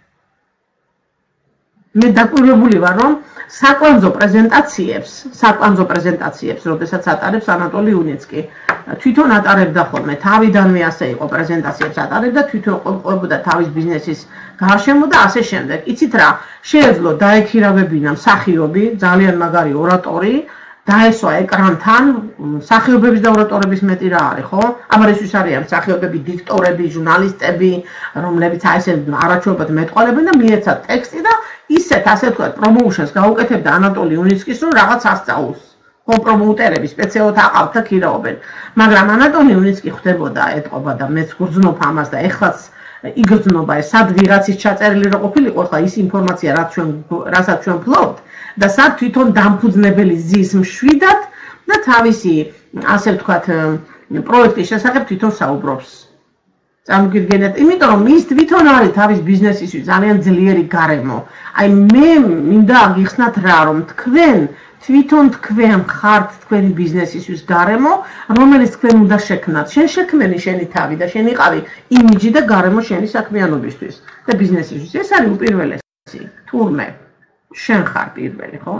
მე დაკვირვებული ვარ, რომ საკვანძო პრეზენტაციებს, როდესაც ატარებს ანატოლი უნიცკი, თვითონ ატარებდა ხოლმე, თავიდანვე ასე იყო პრეზენტაციებს ატარებდა, თვითონ ყოფოდა თავის ბიზნესის გარშემო და ასე შემდეგ. იცით რა, შეეძლო დაექირავებინა მსახიობი, ძალიან მაგარი ორატორი, დაესვა ეკრანთან, მსახიობების და ორატორების მეტი რა არის, ხო? აბა ეს არიან მსახიობები, დიქტორები, ჟურნალისტები, რომლებიც აი ესე არაჩვეულებად მეტყოლებენ და მიეცათ ტექსტი და ისეთ ასე ვთქვათ პრომოუშენს გაუკეთებდა ანატოლი უნიცკის, რომ რაღაც ასწავლოს. ხო, პრომოუტერები სპეციალურად აყავთ და ქირაობენ. მაგრამ ანატოლი უნიცკი ხვდებოდა, ეტყობა და მეც გრძნობ ამას და ეხლაც იგრძნობა ეს სად ვიღაცის ჩაწერილი რო ყოფილიყო, ხა ის ინფორმაცია რასაც ჩვენ ფლობთ და სად თვითონ დამფუძნებელი ზის მშვიდად და თავისი ასე ვთქვათ პროექტის შესახებ თვითონ საუბრობს. წარმოგიდგენთ, იმიტომ რომ ის თვითონ არის თავის ბიზნესისთვის ძალიან ძლიერი გარემო. აი მე მინდა გიხსნათ რა, რომ თვითონ თქვენ ხართ თქვენი ბიზნესისთვის გარემო, რომელიც თქვენ უნდა შექმნათ. შენ შექმენი შენი თავი და შენ იყავი იმიჯი და გარემო შენი საქმიანობისთვის და ბიზნესისთვის. ეს არის უპირველესი. თურმე შენ ხარ პირველი, ხო?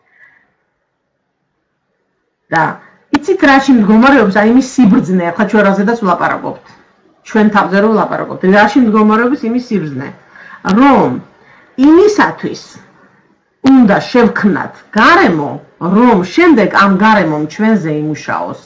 და იცით რაში მდგომარეობს აი იმის სიბრძნე, ახლა ჩვენ რაზედაც ვლაპარაკობთ. ჩვენ თავზე რომ ვლაპარაკობთ. რაში მდგომარეობს იმის სიბრძნე, რომ იმისათვის უნდა შევქმნათ გარემო, რომ შემდეგ ამ გარემომ ჩვენზე იმუშაოს.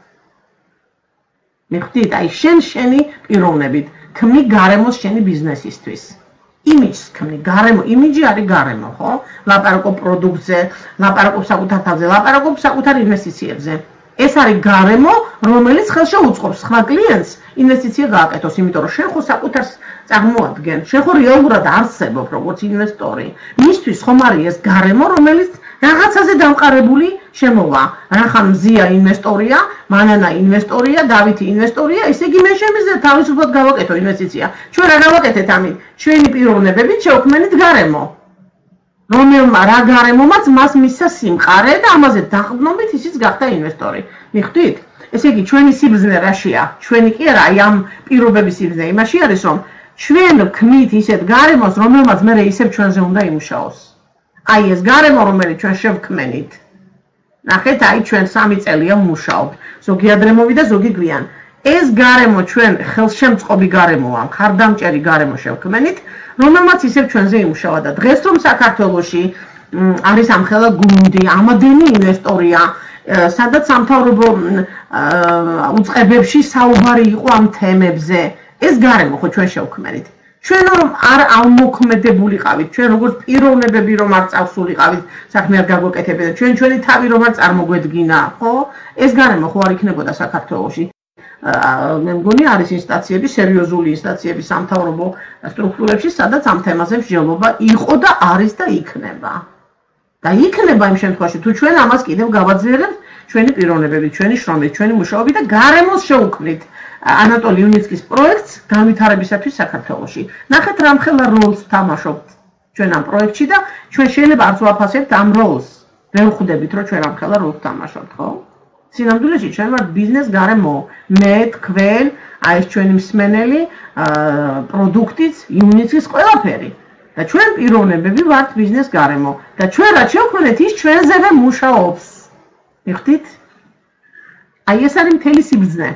მიხდით, აი შენი პიროვნებით ქმნი გარემოს შენი ბიზნესისთვის. იმიჯს ქმნი, იმიჯი არის გარემო, ხო? ლაპარაკობ პროდუქტზე, ლაპარაკობ საკუთარ თავზე, ლაპარაკობ საკუთარ ინვესტიციებზე. ეს არის გარემო, რომელიც ხელში უწყობს სხვა კლიენტს ინვესტიცია გააკეთოს, იმიტომ რომ შენ ხო საკუთარს წარმოადგენ, შენ ხო რეალურად არსებობ როგორც ინვესტორი. მისთვის ხომ არის ეს გარემო, რომელიც რაღაცაზე დამყარებული შემოვა. რახან მზია ინვესტორია, მანანა ინვესტორია, დავითი ინვესტორია, ესე იგი მე შემიძლია თავისუფლად გავაკეთო ინვესტიცია. ჩვენ რა გავაკეთეთ ამით? ჩვენი პიროვნებებით შევქმნით გარემო. რომელმა რა გარემომაც მას მისცა სიმყარე და ამაზე დაყრდნობით ისიც გახდა ინვესტორი. მიხვდით? ესე იგი ჩვენი სიბრძნე რაშია? ჩვენი კი არა, აი ამ პირობების სიბრძნე იმაში არის, რომ ჩვენ ვქმნით ისეთ გარემოს, რომელმაც მე ისევ ჩვენზე უნდა იმუშაოს. აი ეს გარემო, რომელიც ჩვენ შევქმნით. ნახეთ, აი ჩვენ 3 წელია ვმუშაობთ. ზოგი ადრე მოვიდა, ზოგი გვიან. ეს გარემო ჩვენ ხელშემწყობი გარემოა, ხარდამჭერი გარემო შევქმნით, რომელმაც ისევ ჩვენზე იმუშავა და დღეს რომ საქართველოში არის ამხელა გუნდი, ამადენი ინვესტორია, სადაც სამთავრობო უწყებებში საუბარი იყო ამ თემებზე, ეს გარემო ხო ჩვენ შევქმნით. ჩვენ რომ არ ამოქმედებულიყავით, ჩვენ როგორც პიროვნებები რომ არ წავსულიყავით, საქმე არ გაგვეკეთებოდა, ჩვენი თავი რომ არ წარმოგვედგინა, ხო? ეს გარემო ხო არ იქნებოდა საქართველოში. მე მგონი არის ინსტანციები, სერიოზული ინსტანციები სამთავრობო სტრუქტურებში, სადაც ამ თემაზე მსჯელობა იყო და არის და იქნება. და იქნება იმ შემთხვევაში, თუ ჩვენ ამას კიდევ გავაძლიერებთ, ჩვენი პიროვნებებით, ჩვენი შრომით, ჩვენი მუშაობით და გარემოს შევქმნით ანატოლი უნიცკის პროექტს განვითარებისათვის საქართველოში. ნახეთ რამხელა როლს თამაშობთ ჩვენ ამ პროექტში და ჩვენ შეიძლება არც ვაფასებთ ამ როლს. ვერ ხვდებით, რომ ჩვენ რამხელა როლს თამაშობთ, ხო? სინამდვილეში ჩვენ ვართ ბიზნეს გარემო, მე, თქვენ, აი ეს ჩვენი მსმენელი, პროდუქტიც, უნიცკის ყველაფერი. და ჩვენ პიროვნებები ვართ ბიზნეს გარემო და ჩვენ რაც შევქმნით, ის ჩვენზევე მუშაობს. მიხვდით? აი ეს არის მთელი სიბრძნე.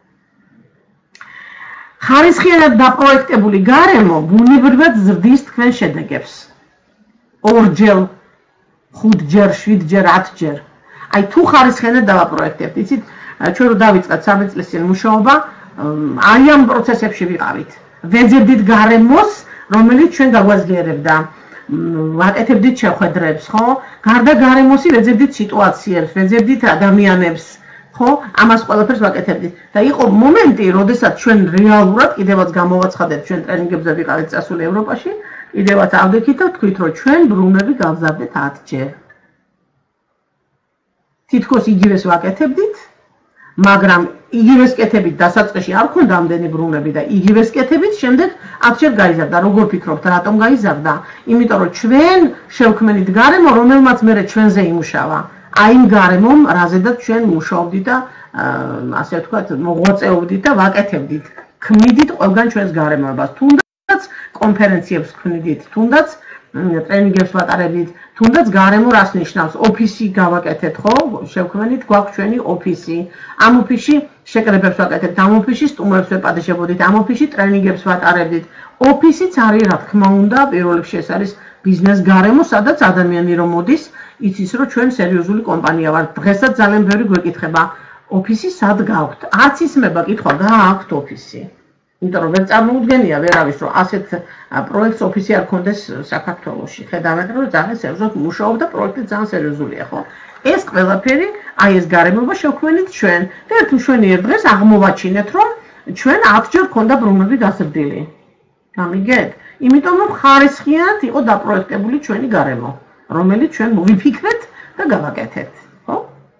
ხარისხიანად დაპროექტებული გარემო ბუნებრივად ზრდის თქვენ შედეგებს. 2-ჯერ, 5-ჯერ, 7-ჯერ, 10-ჯერ. აი თუ ხარისხიანად დავაპროექტებთ, იცით, ჩვენ რო დავიწყეთ 3 წლის წინ მუშაობა, აი ამ პროცესებში ვიყავით. ვეძებდით გარემოს, რომელიც ჩვენ გაგვაძლიერებდა. ვაკეთებდით შეხვედრებს, ხო? გარდა გარემოსი ვეძებდით სიტუაციებს, ვეძებდით ადამიანებს, ხო? ამას ყველაფერს ვაკეთებდით. და იყო მომენტი, როდესაც ჩვენ რეალურად კიდევაც გამოვაცხადეთ, ჩვენ ტრენინგებზე ვიყავით წასული ევროპაში, კიდევაც ავდექით და თქვით, რომ ჩვენ ბრუნვები გავზარდეთ 10-ჯერ. თითქოს იგივეს ვაკეთებდით, მაგრამ იგივეს კეთებით დასაწყისში არ ქონდა ამდენი ბრუნები და იგივეს კეთებით შემდეგ აქ გაიზარდა. როგორ ფიქრობთ, რატომ გაიზარდა? იმიტომ რომ ჩვენ შევქმნით გარემო, რომელმაც მერე ჩვენზე იმუშავა. აი იმ გარემომ, რაზედაც ჩვენ მუშაობდით და ასე ვთქვათ, მოღვაწეობდით და ვაკეთებდით. ქმნიდით ყველგან ჩვენს გარემოებას. თუნდაც კონფერენციებს ქმნიდით, თუნდაც ტრენინგებს ვატარებდით, თუნდაც გარემო რას ნიშნავს? ოფისი გავაკეთეთ, ხო? შევქმნით, გვაქვს ჩვენი ოფისი. ამ ოფისში შეკრებებს ვაკეთებთ, ამ ოფისში სტუმრებს ვეპატიჟებოდით, ამ ოფისში ტრენინგებს ვატარებდით. ოფისიც არის, რა თქმა უნდა, პირველ რიგში ეს არის ბიზნეს გარემო, სადაც ადამიანი რომ მოდის, იცის რომ ჩვენ სერიოზული კომპანია ვართ. დღესაც ძალიან ბევრი გვეკითხება, ოფისი სად გაქვთ? არც ისმება კითხვა, გააქვთ ოფისი. იმიტომ რომ ვერ წარმოუდგენია ვერავის რომ ასეთ პროექტს ოფისი არ ქონდეს საქართველოში. ხედავთ რომ ძალიან სერიოზულად მუშაობ და პროექტი ძალიან სერიოზულია, ხო? ეს ყველაფერი, აი ეს გარემოება შევქმნით ჩვენ და ერთ მშვენიერ დღეს აღმოვაჩინეთ რომ ჩვენ 10 ჯერ ქონდა ბრუნვები გაზრდილი. გამიგეთ? იმიტომ რომ ხარისხიანად იყო დაპროექტებული ჩვენი გარემო, რომელიც ჩვენ მოვიფიქრეთ და გავაკეთეთ, ხო?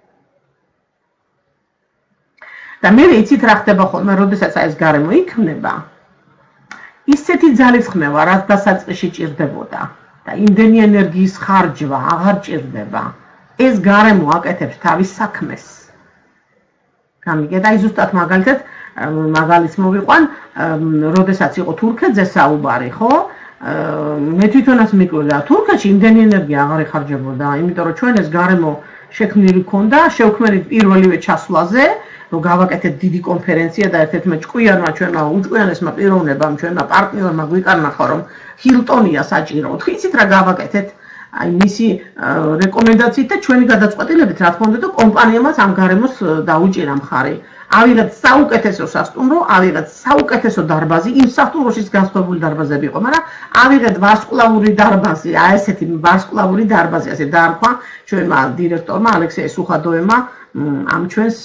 და მე იცით რა ხდება ხოლმე, როდესაც ეს გარემო იქმნება, ისეთი ძალისხმევა, რაც დასაწყისში ჭირდებოდა და იმდენი ენერგიის ხარჯვა აღარ ჭირდება. ეს გარემო აკეთებს თავის საქმეს. გამიგეთ, აი ზუსტად მაგალითს მოვიყვან, როდესაც იყო თურქეთზე საუბარი, ხო? მე თვითონაც მიკვირდა, თურქეთში იმდენი ენერგია აღარ იხარჯებოდა, იმიტომ რომ ჩვენ ეს გარემო შექმნილი ქონდა, შევქმნით პირველივე ჩასვლაზე, რომ გავაკეთეთ დიდი კონფერენცია და ერთ-ერთმა ჭკვიანმა ჩვენმა უჭკვიანესმა პიროვნებამ, ჩვენმა პარტნიორმა გვიკარნახა, რომ ჰილტონია საჭირო. იცით რა გავაკეთეთ? აი მისი რეკომენდაციით და ჩვენი გადაწყვეტილებით, რა თქმა უნდა, და კომპანიამაც ამ გარემოს დაუჭირა მხარი. ავიღეთ საუკეთესო სასტუმრო, ავიღეთ საუკეთესო დარბაზი, იმ სასტუმროშიც გასწორებული დარბაზები იყო, მაგრამ ავიღეთ ვარსკვლავური დარბაზი, აი ესეთი ვარსკვლავური დარბაზი, ასე დაარქვა ჩვენმა დირექტორმა ალექსეი სუხადოევმა ამ ჩვენს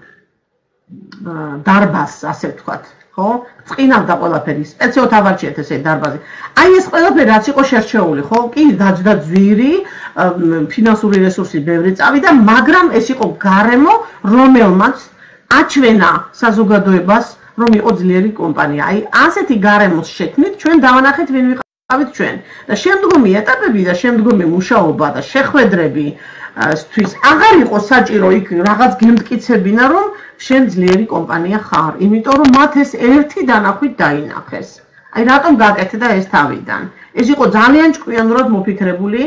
დარბაზს, ასე ვთქვათ, ხო? წინავდა ყველაფერი, სპეციალურად ავარჩიეთ ესე დარბაზი. აი ეს ყველაფერი რაც იყო შერჩეული, ხო? კი, დაჯდა ძვირი, ფინანსური რესურსი ბევრი წავიდა, მაგრამ ეს იყო გარემო, რომელმაც აჩვენა საზოგადოებას, რომ იყო ძლიერი კომპანია. აი ასეთი გარემოს შექმნით, ჩვენ დავანახეთ ვინ ვიყავით ჩვენ. და შემდგომი ეტაპები და შემდგომი მუშაობა და შეხვედრები თვის აღარ იყო საჭირო იქ რაღაც გემტკიცებინა, რომ შენ ძლიერი კომპანია ხარ, იმიტომ რომ მათ ეს ერთი დანახვით დაინახეს. აი რატომ გაკეთე და ეს თავიდან. ეს იყო ძალიან ჭკვიანურად მოფიქრებული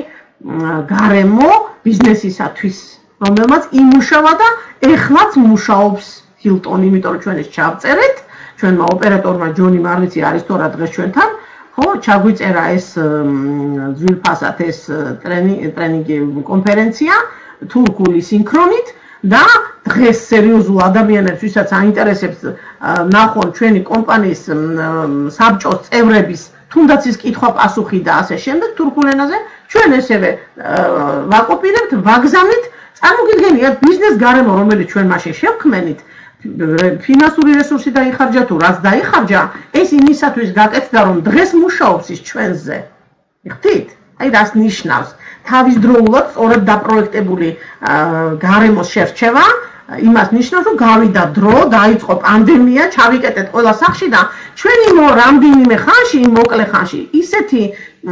გარემო ბიზნესისათვის, რომელმაც იმუშავა და ეხლაც მუშაობს ჰილტონი, იმიტომ რომ ჩვენ ეს ჩავწერეთ, ჩვენმა ოპერატორმა ჯონი მარლიცი არის თორა დღეს ჩვენთან, ხო, ჩაგვიწერა ეს ძვირფასად ეს ტრენინგი კონფერენცია თურქული სინქრონით და დღეს სერიოზულ ადამიანებს, ვისაც აინტერესებს ნახონ ჩვენი კომპანიის საბჭოს წევრების თუნდაც ის კითხვა-პასუხი და ასე შემდეგ თურქულ ენაზე, ჩვენ ესევე ვაკოპირებთ, ვაგზავნით. წარმოგიდგენიათ ბიზნეს გარემო, რომელიც ჩვენ მაშინ შევქმნით, ფინანსური რესურსი დაიხარჯა თუ რაც დაიხარჯა, ეს იმისათვის გაკეთდა, რომ დღეს მუშაობს ის ჩვენზე. იხდით? აი რას ნიშნავს? თავისდროულად სწორად დაპროექტებული გარემოს შერჩევა, იმას ნიშნავს, რომ გავიდა დრო, დაიწყო პანდემია, ჩავიკეტეთ ყველა სახში და ჩვენი რამდენიმე ხანში, მოკლე ხანში, ისეთი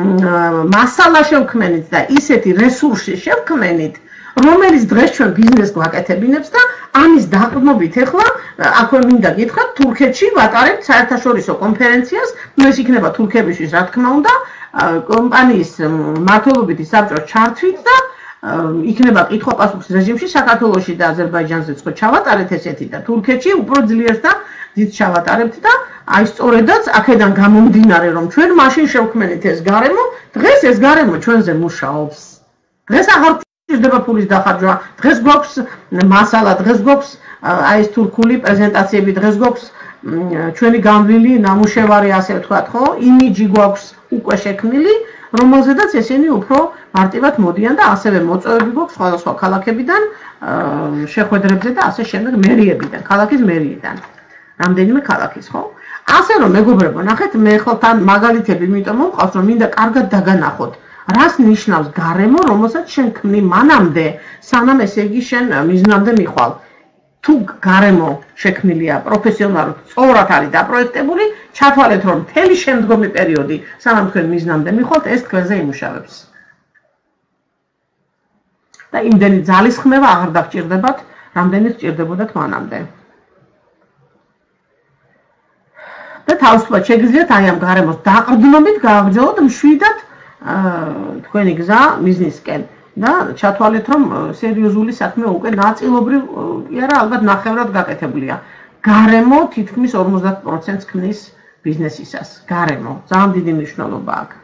მასალა შევქმნით და ისეთი რესურსი შევქმნით, რომელიც დღეს ჩვენ ბიზნესს გვაკეთებინებს და ამის დაყრდნობით ახლა აქვე მინდა გითხრათ, თურქეთში ვატარებთ საერთაშორისო კონფერენციას, ეს იქნება თურქებისთვის, რა თქმა უნდა, კომპანიის მმართველობითი საბჭოს ჩართვით და იქნება კითხვა-პასუხის რეჟიმში საქართველოში და აზერბაიჯანზეც ხო ჩავატარეთ ესეთი და თურქეთში უფრო ძლიერს და დიდ ჩავატარებთ და აი სწორედაც აქედან გამომდინარე, რომ ჩვენ მაშინ შევქმნით ეს გარემო, დღეს ეს გარემო ჩვენზე მუშაობს. დღეს აღარ ჭირდება ფულის დახარჯვა, დღეს გვაქვს მასალა, დღეს გვაქვს აი ეს თურქული პრეზენტაციები, დღეს გვაქვს ჩვენი გამვლილი ნამუშევარი, ასე ვთქვათ, ხო? იმიჯი გვაქვს უკვე შექმნილი, რომელზედაც ესენი უფრო მარტივად მოდიან და ასევე მოწვევები გვაქვს სხვადასხვა ქალაქებიდან, შეხვედრებზე და ასე შემდეგ მერიებიდან, ქალაქის მერიიდან. რამდენიმე ქალაქის, ხო? ასე რომ მეგობრებო, ნახეთ, მე ხო თან მაგალითები იმიტომ მოვყავს, რომ მინდა კარგად დაგანახოთ. რას ნიშნავს გარემო, რომელსაც შენ ქმნი მანამდე, სანამ ესე იგი შენ მიზნამდე მიხვალ. თუ გარემო შექმნილია პროფესიონალურად, სწორად არის დაპროექტებული, ჩათვალეთ, რომ მთელი შემდგომი პერიოდი, სანამ თქვენ მიზნამდე მიხვალთ, ეს თქვენზე იმუშავებს. და იმდენი ძალისხმევა აღარ დაგჭირდებათ, რამდენიც სჭირდებოდათ მანამდე. და თავისუფლად შეგიძლიათ აი ამ გარემოს დაყრდნობით გააგრძელოთ მშვიდად თქვენი გზა მიზნისკენ და ჩათვალეთ, რომ სერიოზული საქმე უკვე ნაწილობრივ კი არა, ალბათ ნახევრად გაკეთებულია. გარემო თითქმის 50%-ს ქმნის ბიზნესისას. გარემო ძალიან დიდი მნიშვნელობა აქვს.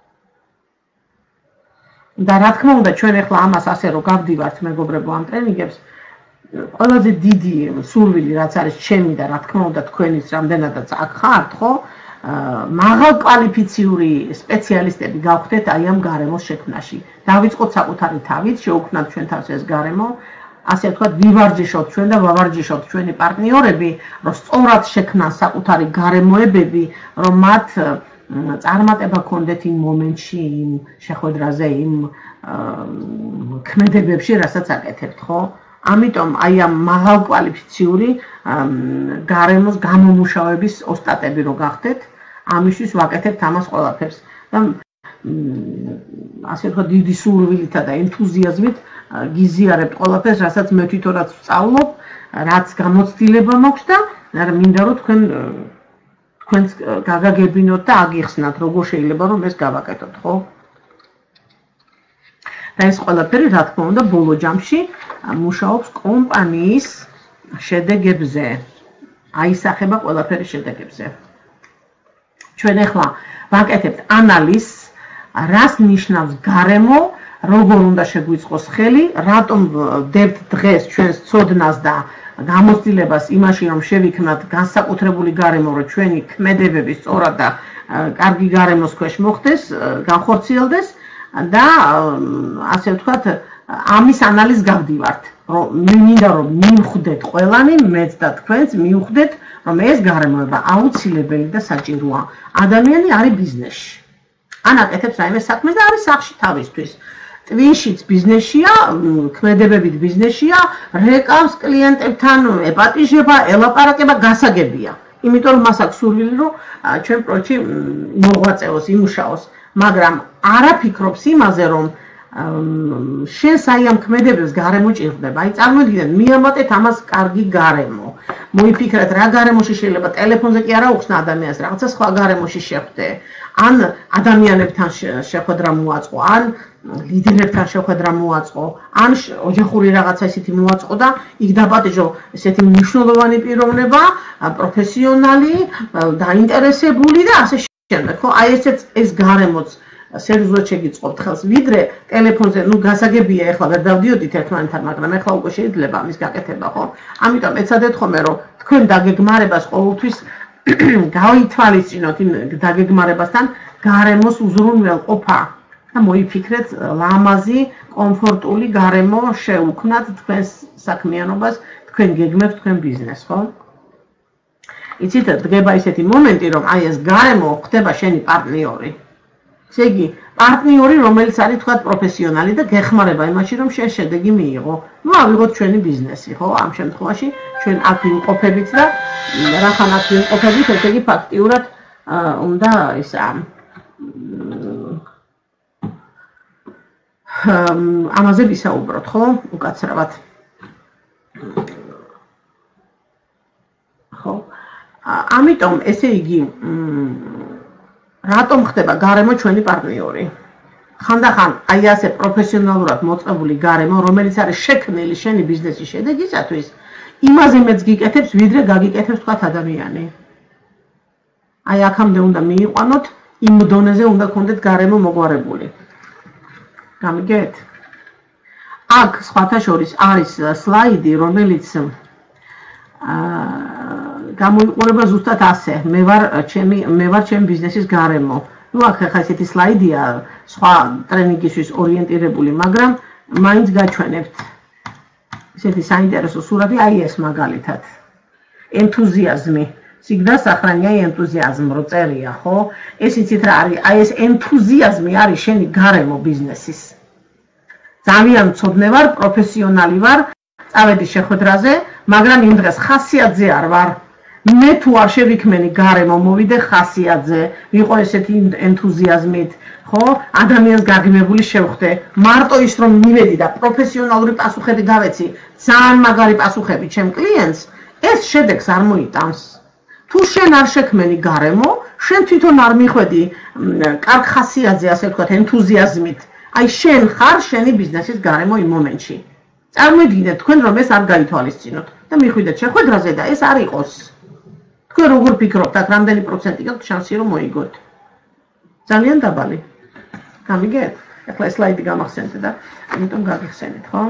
და რა თქმა უნდა, ჩვენ ახლა ამას ასე რომ გავდივართ მეგობრებო ამ ტრენინგებს, ყველაზე დიდი სურვილი რაც არის ჩემი და რა თქმა უნდა თქვენიც რამდენადაც აქ ხართ, ხო? მაღალკვალიფიციური სპეციალისტები გავხდეთ აი ამ გარემოს შექმნაში. დავიწყოთ საკუთარი თავით, შევქმნათ ჩვენ თავს ეს გარემო, ასე ვთქვათ, ვივარჯიშოთ ჩვენ და ვავარჯიშოთ ჩვენი პარტნიორები, რომ სწორად შექმნან საკუთარი გარემოებები, რომ მათ წარმატება გქონდეთ იმ მომენტში, იმ შეხვედრაზე, იმ ქმედებებში, რასაც აკეთებთ, ხო? ამიტომ აი ამ მაღალკვალიფიციური გარემოს გამომუშავების ოსტატები რო გახდეთ, ამისთვის ვაკეთებთ ამას ყველაფერს. და ასე ვთქვათ, დიდი სურვილითა და ენთუზიაზმით გიზიარებთ ყველაფერს, რასაც მე თვითონაც ვსწავლობ, რაც გამოცდილება მაქვს და მინდა რომ თქვენს გაგაგებინოთ და აგიხსნათ, როგორ შეიძლება რომ ეს გავაკეთოთ, ხო? და ეს ყველაფერი, რა თქმა უნდა, ბოლო ჯამში მუშაობს კომპანიის შედეგებზე. აისახება ყველაფერი შედეგებზე. ჩვენ ახლა ვაკეთებთ ანალიზს, რას ნიშნავს გარემო, როგორ უნდა შეგვიწყოს ხელი, რატომ ვდებთ დღეს ჩვენს ცოდნას და გამოცდილებას იმაში, რომ შევიქმნათ განსაკუთრებული გარემო, რომ ჩვენი ქმედებები სწორად და კარგი გარემოს ქვეშ მოხდეს, განხორციელდეს და ასე ვთქვათ, ამის ანალიზს გავდივართ. რომ მინდა რომ მივხვდეთ ყველანი, მეც და თქვენც მივხვდეთ, რომ ეს გარემოება აუცილებელი და საჭიროა. ადამიანი არის ბიზნესში. ან აკეთებს რაიმე საქმეს და არის სახლში თავისთვის. ტვინშიც ბიზნესია, ქმედებებით ბიზნესია, რეკავს კლიენტებთან, ეპატიჟება, ელაპარაკება, გასაგებია. იმიტომ რომ მას აქვს სურვილი, რომ ჩვენ პროექტში მოღვაწეოს, იმუშაოს, მაგრამ არა ფიქრობს იმაზე, რომ შენ აი ამ ქმედებებს გარემო ჭირდება. აი წარმოიდგინეთ, მიამატეთ ამას კარგი გარემო. მოიფიქრეთ რა გარემოში შეიძლება ტელეფონზე კი არა უხსნა ადამიანს, რაღაცა სხვა გარემოში შეხვდე. ან ადამიანებთან შეხვედრა მოაწყო, ან ლიდერებთან შეხვედრა მოაწყო, ან ოჯახური რაღაცა ისეთი მოაწყო და იქ დაპატიჟო ესეთი მნიშვნელოვანი პიროვნება, პროფესიონალი, დაინტერესებული და ასე შემდეგ. ხო, აი ეს გარემოც სერიოზულად შეგიწყობთ ხელს, ვიდრე ტელეფონზე, ნუ გასაგებია, ეხლა ვერ დავდიოდით ერთმანეთთან, მაგრამ ეხლა უკვე შეიძლება ამის გაკეთება, ხო? ამიტომ ეცადეთ ხოლმე, რომ თქვენ დაგეგმარებას ყოველთვის გავითვალისწინოთ იმ დაგეგმარებასთან გარემოს უზრუნველყოფა და მოიფიქრეთ ლამაზი, კომფორტული გარემო შეუქმნათ თქვენს საქმიანობას, თქვენ გეგმებს, თქვენ ბიზნესს, ხო? იცით, დგება ისეთი მომენტი, რომ აი ეს გარემო ხდება შენი პარტნიორი. ესე იგი, პარტნიორი, რომელიც არის თქვა პროფესიონალი და გეხმარება იმაში, რომ შენ შედეგი მიიღო. ნუ ავიღოთ ჩვენი ბიზნესი, ხო? ამ შემთხვევაში ჩვენ აქ ვიმყოფებით და რახან აქ ვიმყოფებით, ესე იგი ფაქტიურად უნდა ისა ამაზე ვისაუბროთ, ხო? უკაცრავად. ხო? ამიტომ ესე იგი რატომ ხდება გარემო ჩვენი პარტნიორი? ხანდახან აი ასე პროფესიონალურად მოწყებული გარემო, რომელიც არის შექმნილი შენი ბიზნესის შედეგისათვის, იმაზე მეც გიკეთებს, ვიდრე გაგიკეთებს თქვა ადამიანი. აი აქამდე უნდა მიიყვანოთ, იმ დონეზე უნდა გქონდეთ გარემო მოგვარებული. გამიგეთ? აქ სხვათა შორის არის სლაიდი, რომელიც გამოიყურება ზუსტად ასე. მე ვარ ჩემი ბიზნესის გარემო. ნუ აქ ხა ესეთი სლაიდია სხვა ტრენინგისთვის ორიენტირებული, მაგრამ მაინც გაჩვენებთ. ესეთი საინტერესო სურათი, აი ეს მაგალითად. ენთუზიაზმი. სიგდა სახრანია ენთუზიაზმი, რო წერია, ხო? ეს იცით რა არის? აი ეს ენთუზიაზმი არის შენი გარემო ბიზნესის. ძალიან მწოდნე ვარ, პროფესიონალი ვარ, წავედი შეხვედრაზე, მაგრამ იმ დღეს ხასიათზე არ ვარ. მე თუ არ შევიქმენი გარემო, მოვიდე ხასიათზე, ვიყო ესეთი ენთუზიაზმით, ხო? ადამიანს გაგიმებული შევხვდე. მარტო ის რომ მივედი და პროფესიონალური პასუხები გავეცი, ძალიან მაგარი პასუხები ჩემ კლიენტს, ეს შედეგს არ მოიტანს. თუ შენ არ შექმენი გარემო, შენ თვითონ არ მიხვედი კარგ ხასიათზე, ასე ვთქვათ, ენთუზიაზმით. აი შენ ხარ შენი ბიზნესის გარემო იმ მომენტში. წარმოიდგინეთ თქვენ რომ ეს არ გაითვალისწინოთ და მიხვიდეთ შეხვედრაზე და ეს არ იყოს. თქვენ როგორ ფიქრობთ, აქ რამდენი პროცენტი გაქვთ შანსი რომ მოიგოთ? ძალიან დაბალი. გამიგეთ? ახლა სლაიდი გამახსენეთ და ამიტომ გაგიხსენეთ, ხო?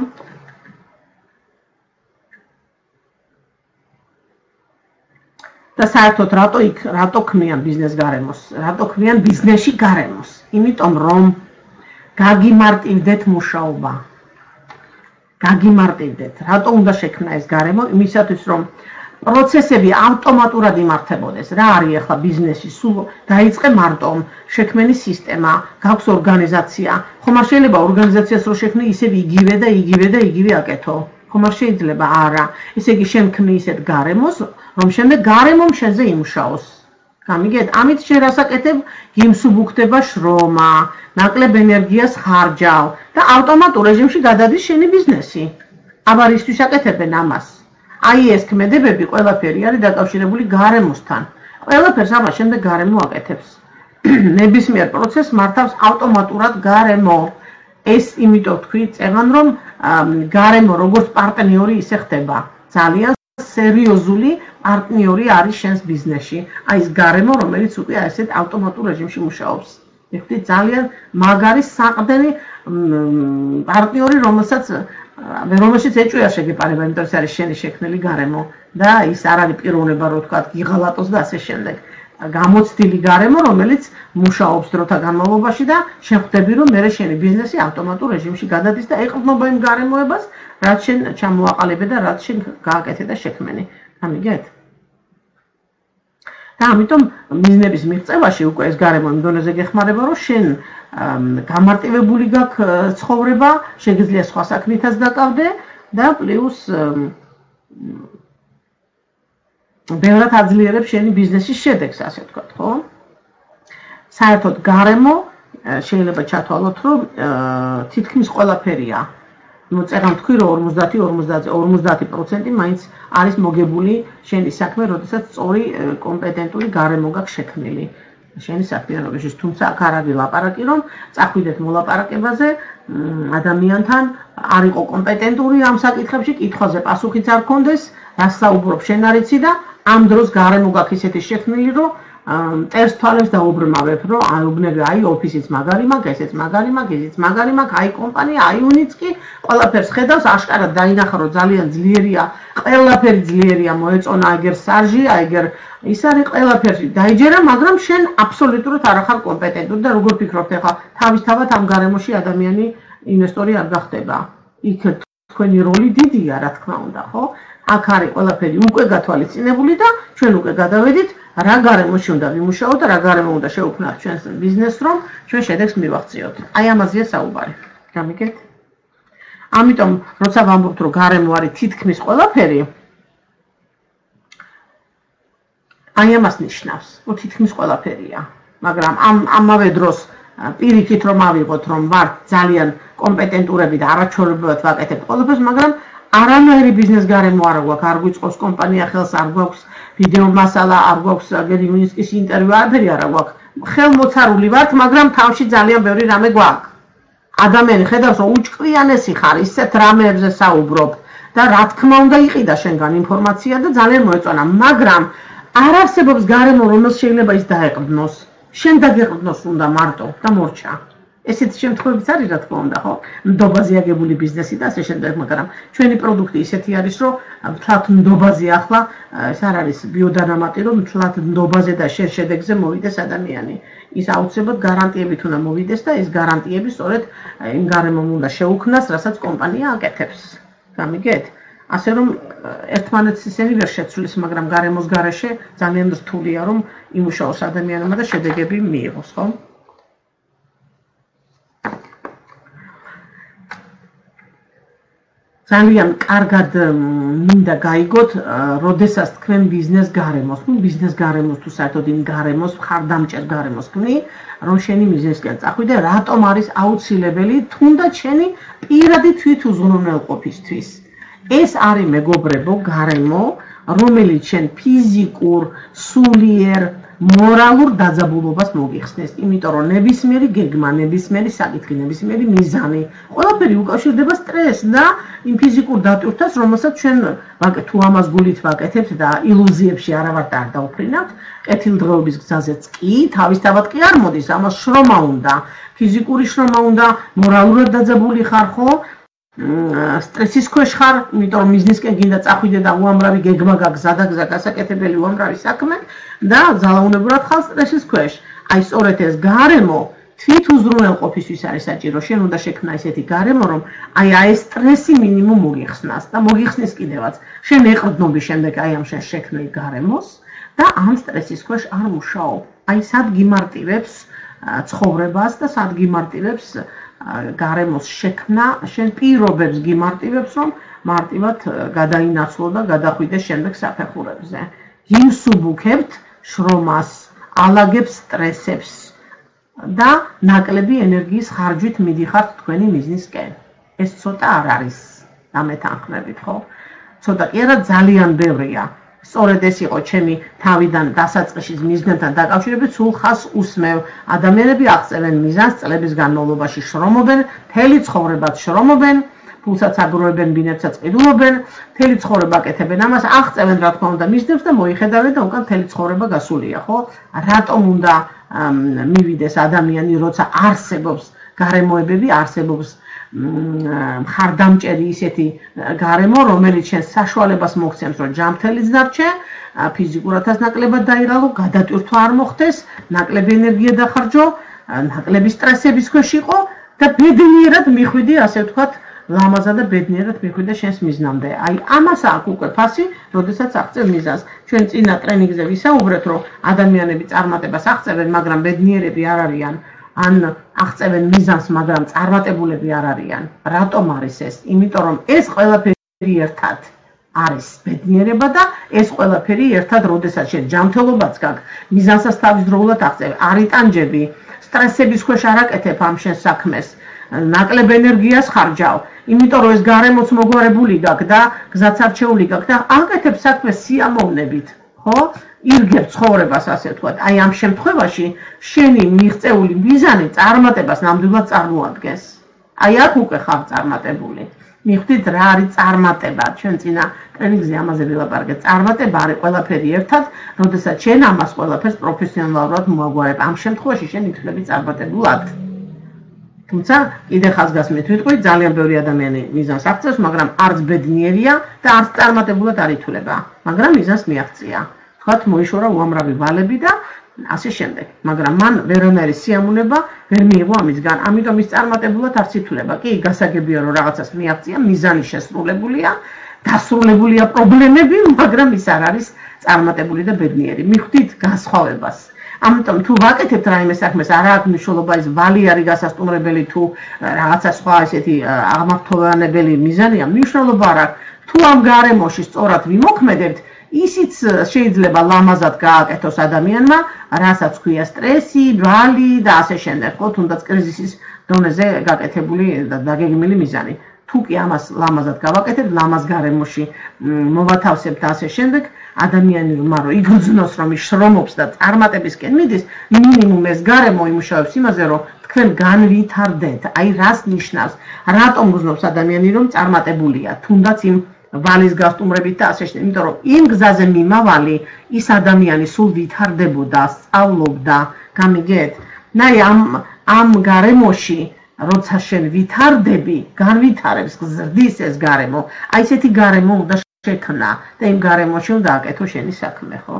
და საერთოდ რატო ქმნიან ბიზნეს გარემოს? რატო ქმნიან ბიზნესში გარემოს? იმიტომ რომ გაგიმარტივდეთ მუშაობა. გაგიმარტივდეთ. რატო უნდა შექმნა ეს გარემო? იმისათვის რომ პროცესები ავტომატურად იმართებოდეს. რა არის ახლა ბიზნესი? სულ დაიწყე მარტომ შექმენი სისტემა, გაქვს ორგანიზაცია. ხომ არ შეიძლება ორგანიზაციას რო შექმნი ისევ იგივე და იგივე და იგივე აკეთო? ხომ არ შეიძლება? არა. ესე იგი შენ ქმნი ისეთ გარემოს, რომ შემდეგ გარემომ შენზე იმუშაოს. გამიგეთ? ამით შენ რას აკეთებ? გიმსუბუქდება შრომა, ნაკლებ ენერგიას ხარჯავ და ავტომატურ რეჟიმში გადადის შენი ბიზნესი. აბა რისთვის აკეთებენ ამას? აი ეს ქმედებები ყველაფერი არის დაკავშირებული გარემოსთან. ყველაფერს აბა შემდეგ გარემო აკეთებს. ნებისმიერ პროცესს მართავს ავტომატურად გარემო. ეს იმიტომ თქვი წევან რომ გარემო როგორც პარტნიორი ისე ხდება. ძალიან სერიოზული პარტნიორი არის შენს ბიზნესში. აი ეს გარემო, რომელიც უკვე ასეთ ავტომატურ რეჟიმში მუშაობს. ეხლა ძალიან მაგარი საყდენი პარტნიორი, რომელშიც ეჭვია შეგეპარება, იმიტომ რომ ეს არის შენი შექმნილი გარემო და ის არ არის პიროვნება, რო თქვა, გიღალატოს და ასე შემდეგ. გამოცდილი გარემო, რომელიც მუშაობს დროთა განმავლობაში და შეხვდები, რომ მე შენი ბიზნესი ავტომატურ რეჟიმში გადადის და ეყრდნობა იმ გარემოებას, რაც შენ ჩამოაყალიბე და რაც შენ გააკეთე და შექმენი. გამიგეთ? და ამიტომ მიზნების მიღწევაში უკვე ეს გარემო იმ დონეზე გეხმარება, რომ შენ გამარტივებული გაქვს ცხოვრება, შეგიძლია სხვა საქმითაც დაკავდე და პლუს ბევრად აძლიერებს შენი ბიზნესის შედეგს, ასე ვთქვათ, ხო? საერთოდ გარემო შეიძლება ჩათვალოთ, რომ თითქმის ყველაფერია. წერან თქვი რომ 50% მაინც არის მოგებული შენი საქმე, როდესაც სწორი კომპეტენტური გარემო გაქვს შექმნილი. შენი საქმიანობაში, თუმცა აქ არ არის ლაპარაკი, რომ წახვიდეთ მოლაპარაკებაზე ადამიანთან, არ იყო კომპეტენტური ამ საკითხებში, კითხვაზე პასუხიც არ ქონდეს, რას საუბრობ შენ არ იცი და ამ დროს გარემო გაქვს ისეთი შექმნილი, რომ წერს თვალებს დაუბრმავებ, რომ აუბნები, აი ოფისიც მაგარი მაქვს, ესეც მაგარი მაქვს, ისიც მაგარი მაქვს, აი კომპანია, აი უნიცკი, ყველაფერს ხედავს, აშკარად დაინახა, რომ ძალიან ძლიერია, ყველაფერი ძლიერია, მოეწონა ეგერ სარჟი, ეგერ ის არის ყველაფერი დაიჯერა, მაგრამ შენ აბსოლუტურად არ ახარ კომპეტენტური და როგორ ფიქრობთ ახლა თავისთავად ამ გარემოში ადამიანი ინვესტორი არ გახდება. იქ თქვენი როლი დიდია, რა თქმა უნდა, ხო? აქ არის ყველაფერი უკვე გათვალისწინებული და ჩვენ უკვე გადავედით რა გარემოში უნდა ვიმუშაოთ და რა გარემო უნდა შევქმნათ ჩვენს ბიზნესს, რომ ჩვენ შედეგს მივაღწიოთ. აი ამაზეა საუბარი. გამიგეთ? ამიტომ, როცა ვამბობთ, რომ გარემო არის თითქმის ყველაფერი, აი ამას ნიშნავს, რომ თითქმის ყველაფერია. მაგრამ ამავე დროს პირიქით რომ ავიღოთ, რომ ვარ ძალიან კომპეტენტურები და არაჩვეულებრივად ვაკეთებ ყველაფერს, მაგრამ არანაირი ბიზნეს გარემო არ გვაქვს, არ გვიწყობს კომპანია ხელს, არ გვაქვს ვიდეო მასალა, არ გვაქვს გერი უნისკის ინტერვიუ, არაფერი არ გვაქვს. ხელმოცარული ვართ, მაგრამ თავში ძალიან ბევრი რამე გვაქვს. ადამიანი ხედავს, რომ უჭკვიანესი ხარ, ისეთ რამეებზე საუბრობ და რა თქმა უნდა იყიდა შენგან ინფორმაცია და ძალიან მოეწონა, მაგრამ არ არსებობს გარემო, რომელს შეიძლება ის დაეყრდნოს. შენ დაგეყრდნოს უნდა მარტო და მორჩა. ესეთი შემთხვევებიც არის, რა თქმა უნდა, ხო? ნდობაზე აგებული ბიზნესი და ასე შემდეგ, მაგრამ ჩვენი პროდუქტი ისეთი არის, რომ მთლად ნდობაზე ახლა ეს არ არის ბიოდანამატი, რომ მთლად ნდობაზე და შედეგზე მოვიდეს ადამიანი. ის აუცილებლად გარანტიებით უნდა მოვიდეს და ეს გარანტიები სწორედ იმ გარემომ უნდა შეუქმნას, რასაც კომპანია აკეთებს. გამიგეთ? ასე რომ ერთმანეთს ისინი ვერ შეცვლის, მაგრამ გარემოს გარეშე ძალიან რთულია, რომ იმუშაოს ადამიანმა და შედეგები მიიღოს, ხო? ძალიან კარგად მინდა გაიგოთ, როდესაც თქვენ ბიზნეს გარემოს, ბიზნეს გარემოს თუ საერთოდ იმ გარემოს, ხარდამჭერ გარემოს გნი, რომ შენი ბიზნესკენ წახვიდე, რატომ არის აუცილებელი თუნდაც შენი პირადი თვითუზრუნველყოფისთვის. ეს არის მეგობრებო გარემო, რომელიც შენ ფიზიკურ, სულიერ, მორალურ დაძაბულობას მოგიხსნეს, იმიტომ რომ ნებისმიერი გეგმა, ნებისმიერი საკითხი, ნებისმიერი მიზანი, ყველაფერი უკავშირდება სტრესს და იმ ფიზიკურ დატვირთვას, რომელსაც ჩვენ თუ ამას გულით ვაკეთებთ და ილუზიებში არ დავუფრინავთ, კეთილდღეობის გზაზეც კი, თავისთავად კი არ მოდის, ამას შრომა უნდა, ფიზიკური შრომა უნდა, მორალურად დაძაბული ხარ ხო? სტრესის ქვეშ ხარ, იმიტომ რომ ბიზნესკენ გინდა წახვიდე და უამრავი გეგმა გაქვს, ზადაგზა გასაკეთებელი უამრავი საქმე და ძალაუნებურად ხარ სტრესის ქვეშ. აი სწორედ ეს გარემო თვითუზრუნველყოფისთვის არის საჭირო. შენ უნდა შექმნა ესეთი გარემო, რომ აი ეს სტრესი მინიმუმ მოგიხსნას და მოგიხსნის კიდევაც. შენ ეყრდნობი შემდეგ აი ამ შენ შექმნილ გარემოს და ამ სტრესის ქვეშ არ მუშაობ. აი სად გიმარტივებს ცხოვრებას და სად გიმარტივებს გარემოს შექმნა, შენ პირობებს გიმარტივებს, რომ მარტივად გადაინაცვლო და გადახვიდე შემდეგ საფეხურებზე. იმსუბუქებთ შრომას, ალაგებს სტრესებს და ნაკლები ენერგიის ხარჯვით მიდიხართ თქვენი ბიზნესკენ. ეს ცოტა არ არის დამეთანხმებით, ხო? ცოტა კი არა, ძალიან ბევრია. სწორედ ეს იყო ჩემი თავიდან დასაწყისის მიზნებთან დაკავშირებით, სულ ხას უსმევ. ადამიანები აღწევენ მიზანს, წლების განმავლობაში შრომობენ, მთელი ცხოვრებაც შრომობენ, ფულსაც აგროვებენ, ბინებსაც ყიდულობენ, მთელი ცხოვრება აკეთებენ ამას, აღწევენ რა თქმა უნდა მიზნებს და მოიხედავენ და უკან მთელი ცხოვრება გასულია, ხო? რატომ უნდა მივიდეს ადამიანი, როცა არსებობს გარემოებები, არსებობს ხარდამჭერი ისეთი გარემო, რომელიც შენ საშუალებას მოგცემს, რომ ჯანმრთელიც დარჩე, ფიზიკურადაც ნაკლებად დაირალო, გადატვირთვა არ მოხდეს, ნაკლები ენერგია დახარჯო, ნაკლები სტრესების ქვეშ იყო და ბედნიერად მიხვიდი, ასე ვთქვათ, ლამაზად და ბედნიერად მიხვიდე შენს მიზნამდე. აი, ამას აქვს უკვე ფასი, როდესაც აღწევ მიზანს. ჩვენ წინა ტრენინგზე ვისაუბრეთ, რომ ადამიანები წარმატებას აღწევენ, მაგრამ ბედნიერები არ არიან. ან აღწევენ მიზანს, მაგრამ წარმატებულები არ არიან. რატომ არის ეს? იმიტომ რომ ეს ყველაფერი ერთად არის ბედნიერება და ეს ყველაფერი ერთად, როდესაც შენ ჯანმრთელობაც გაქვს, მიზანსაც თავისდროულად აღწევ, არ იტანჯები, სტრესების ქვეშ არ აკეთებ ამ შენ საქმეს, ნაკლებ ენერგიას ხარჯავ, იმიტომ რომ ეს გარემოც მოგვარებული გაქვს და გზაც არჩეული გაქვს და აკეთებ საქმეს სიამოვნებით, ხო? ირგებ ცხოვრებას, ასე ვთქვათ. აი ამ შემთხვევაში შენი მიღწეული მიზანი წარმატებას ნამდვილად წარმოადგენს. აი აქ უკვე ხარ წარმატებული. მიხვდით რა არის წარმატება? ჩვენ წინა ტრენინგზე ამაზე ვილაპარაკეთ. წარმატება არის ყველაფერი ერთად, როდესაც შენ ამას ყველაფერს პროფესიონალურად მოაგვარებ. ამ შემთხვევაში შენ ითვლები წარმატებულად. თუმცა კიდე ხაზგასმით ვიტყვი, ძალიან ბევრი ადამიანი მიზანს აღწევს, მაგრამ არც ბედნიერია და არც წარმატებულად არ ითვლება, მაგრამ მიზანს მიაღწია. თქვათ მოიშორა უამრავი ვალები და ასე შემდეგ, მაგრამ მან ვერანაირი სიამოვნება ვერ მიიღო ამისგან, ამიტომ ის წარმატებულად არც ითვლება. კი, გასაგებია რომ რაღაცას მიაღწია, მიზანი შესრულებულია, დასრულებულია პრობლემები, მაგრამ ის არ არის წარმატებული და ბედნიერი. მიხვდით განსხვავებას. ამიტომ თუ ვაკეთებთ რაიმე საქმეს, არ აქვს მნიშვნელობა ის ვალი არის გასასტუმრებელი თუ რაღაცა სხვა ესეთი აღმართულანებელი მიზანია, მნიშვნელობა არ აქვს. თუ ამ გარემოში სწორად ვიმოქმედებთ, ისიც შეიძლება ლამაზად გააკეთოს ადამიანმა, რასაც ქვია სტრესი, ვალი და ასე შემდეგ, ხო, თუნდაც კრიზისის დონეზე გაკეთებული და დაგეგმილი მიზანი. თუ კი ამას ლამაზად გავაკეთებთ, ლამაზ გარემოში მოვათავსებთ და ასე შემდეგ, ადამიანი რომ იგრძნოს, რომ ის შრომობს და წარმატებისკენ მიდის, მინიმუმ ეს გარემო იმუშავებს იმაზე, რომ თქვენ განვითარდეთ. აი რას ნიშნავს? რატომ გრძნობს ადამიანი, რომ წარმატებულია, თუნდაც იმ valis gastumrებით და ასე შემდეგ, იმიტომ რომ იმ გზაზე მიმავალი ის ადამიანი სულ ვითარდებოდა, სწავლობდა, გამიგეთ? ნაი ამ გარემოში როცა შენ ვითარდები, განვითარებს, გზრდის ეს გარემო, აი ესეთი გარემო უნდა შექმნა და იმ გარემოში უნდა აკეთო შენი საქმე, ხო?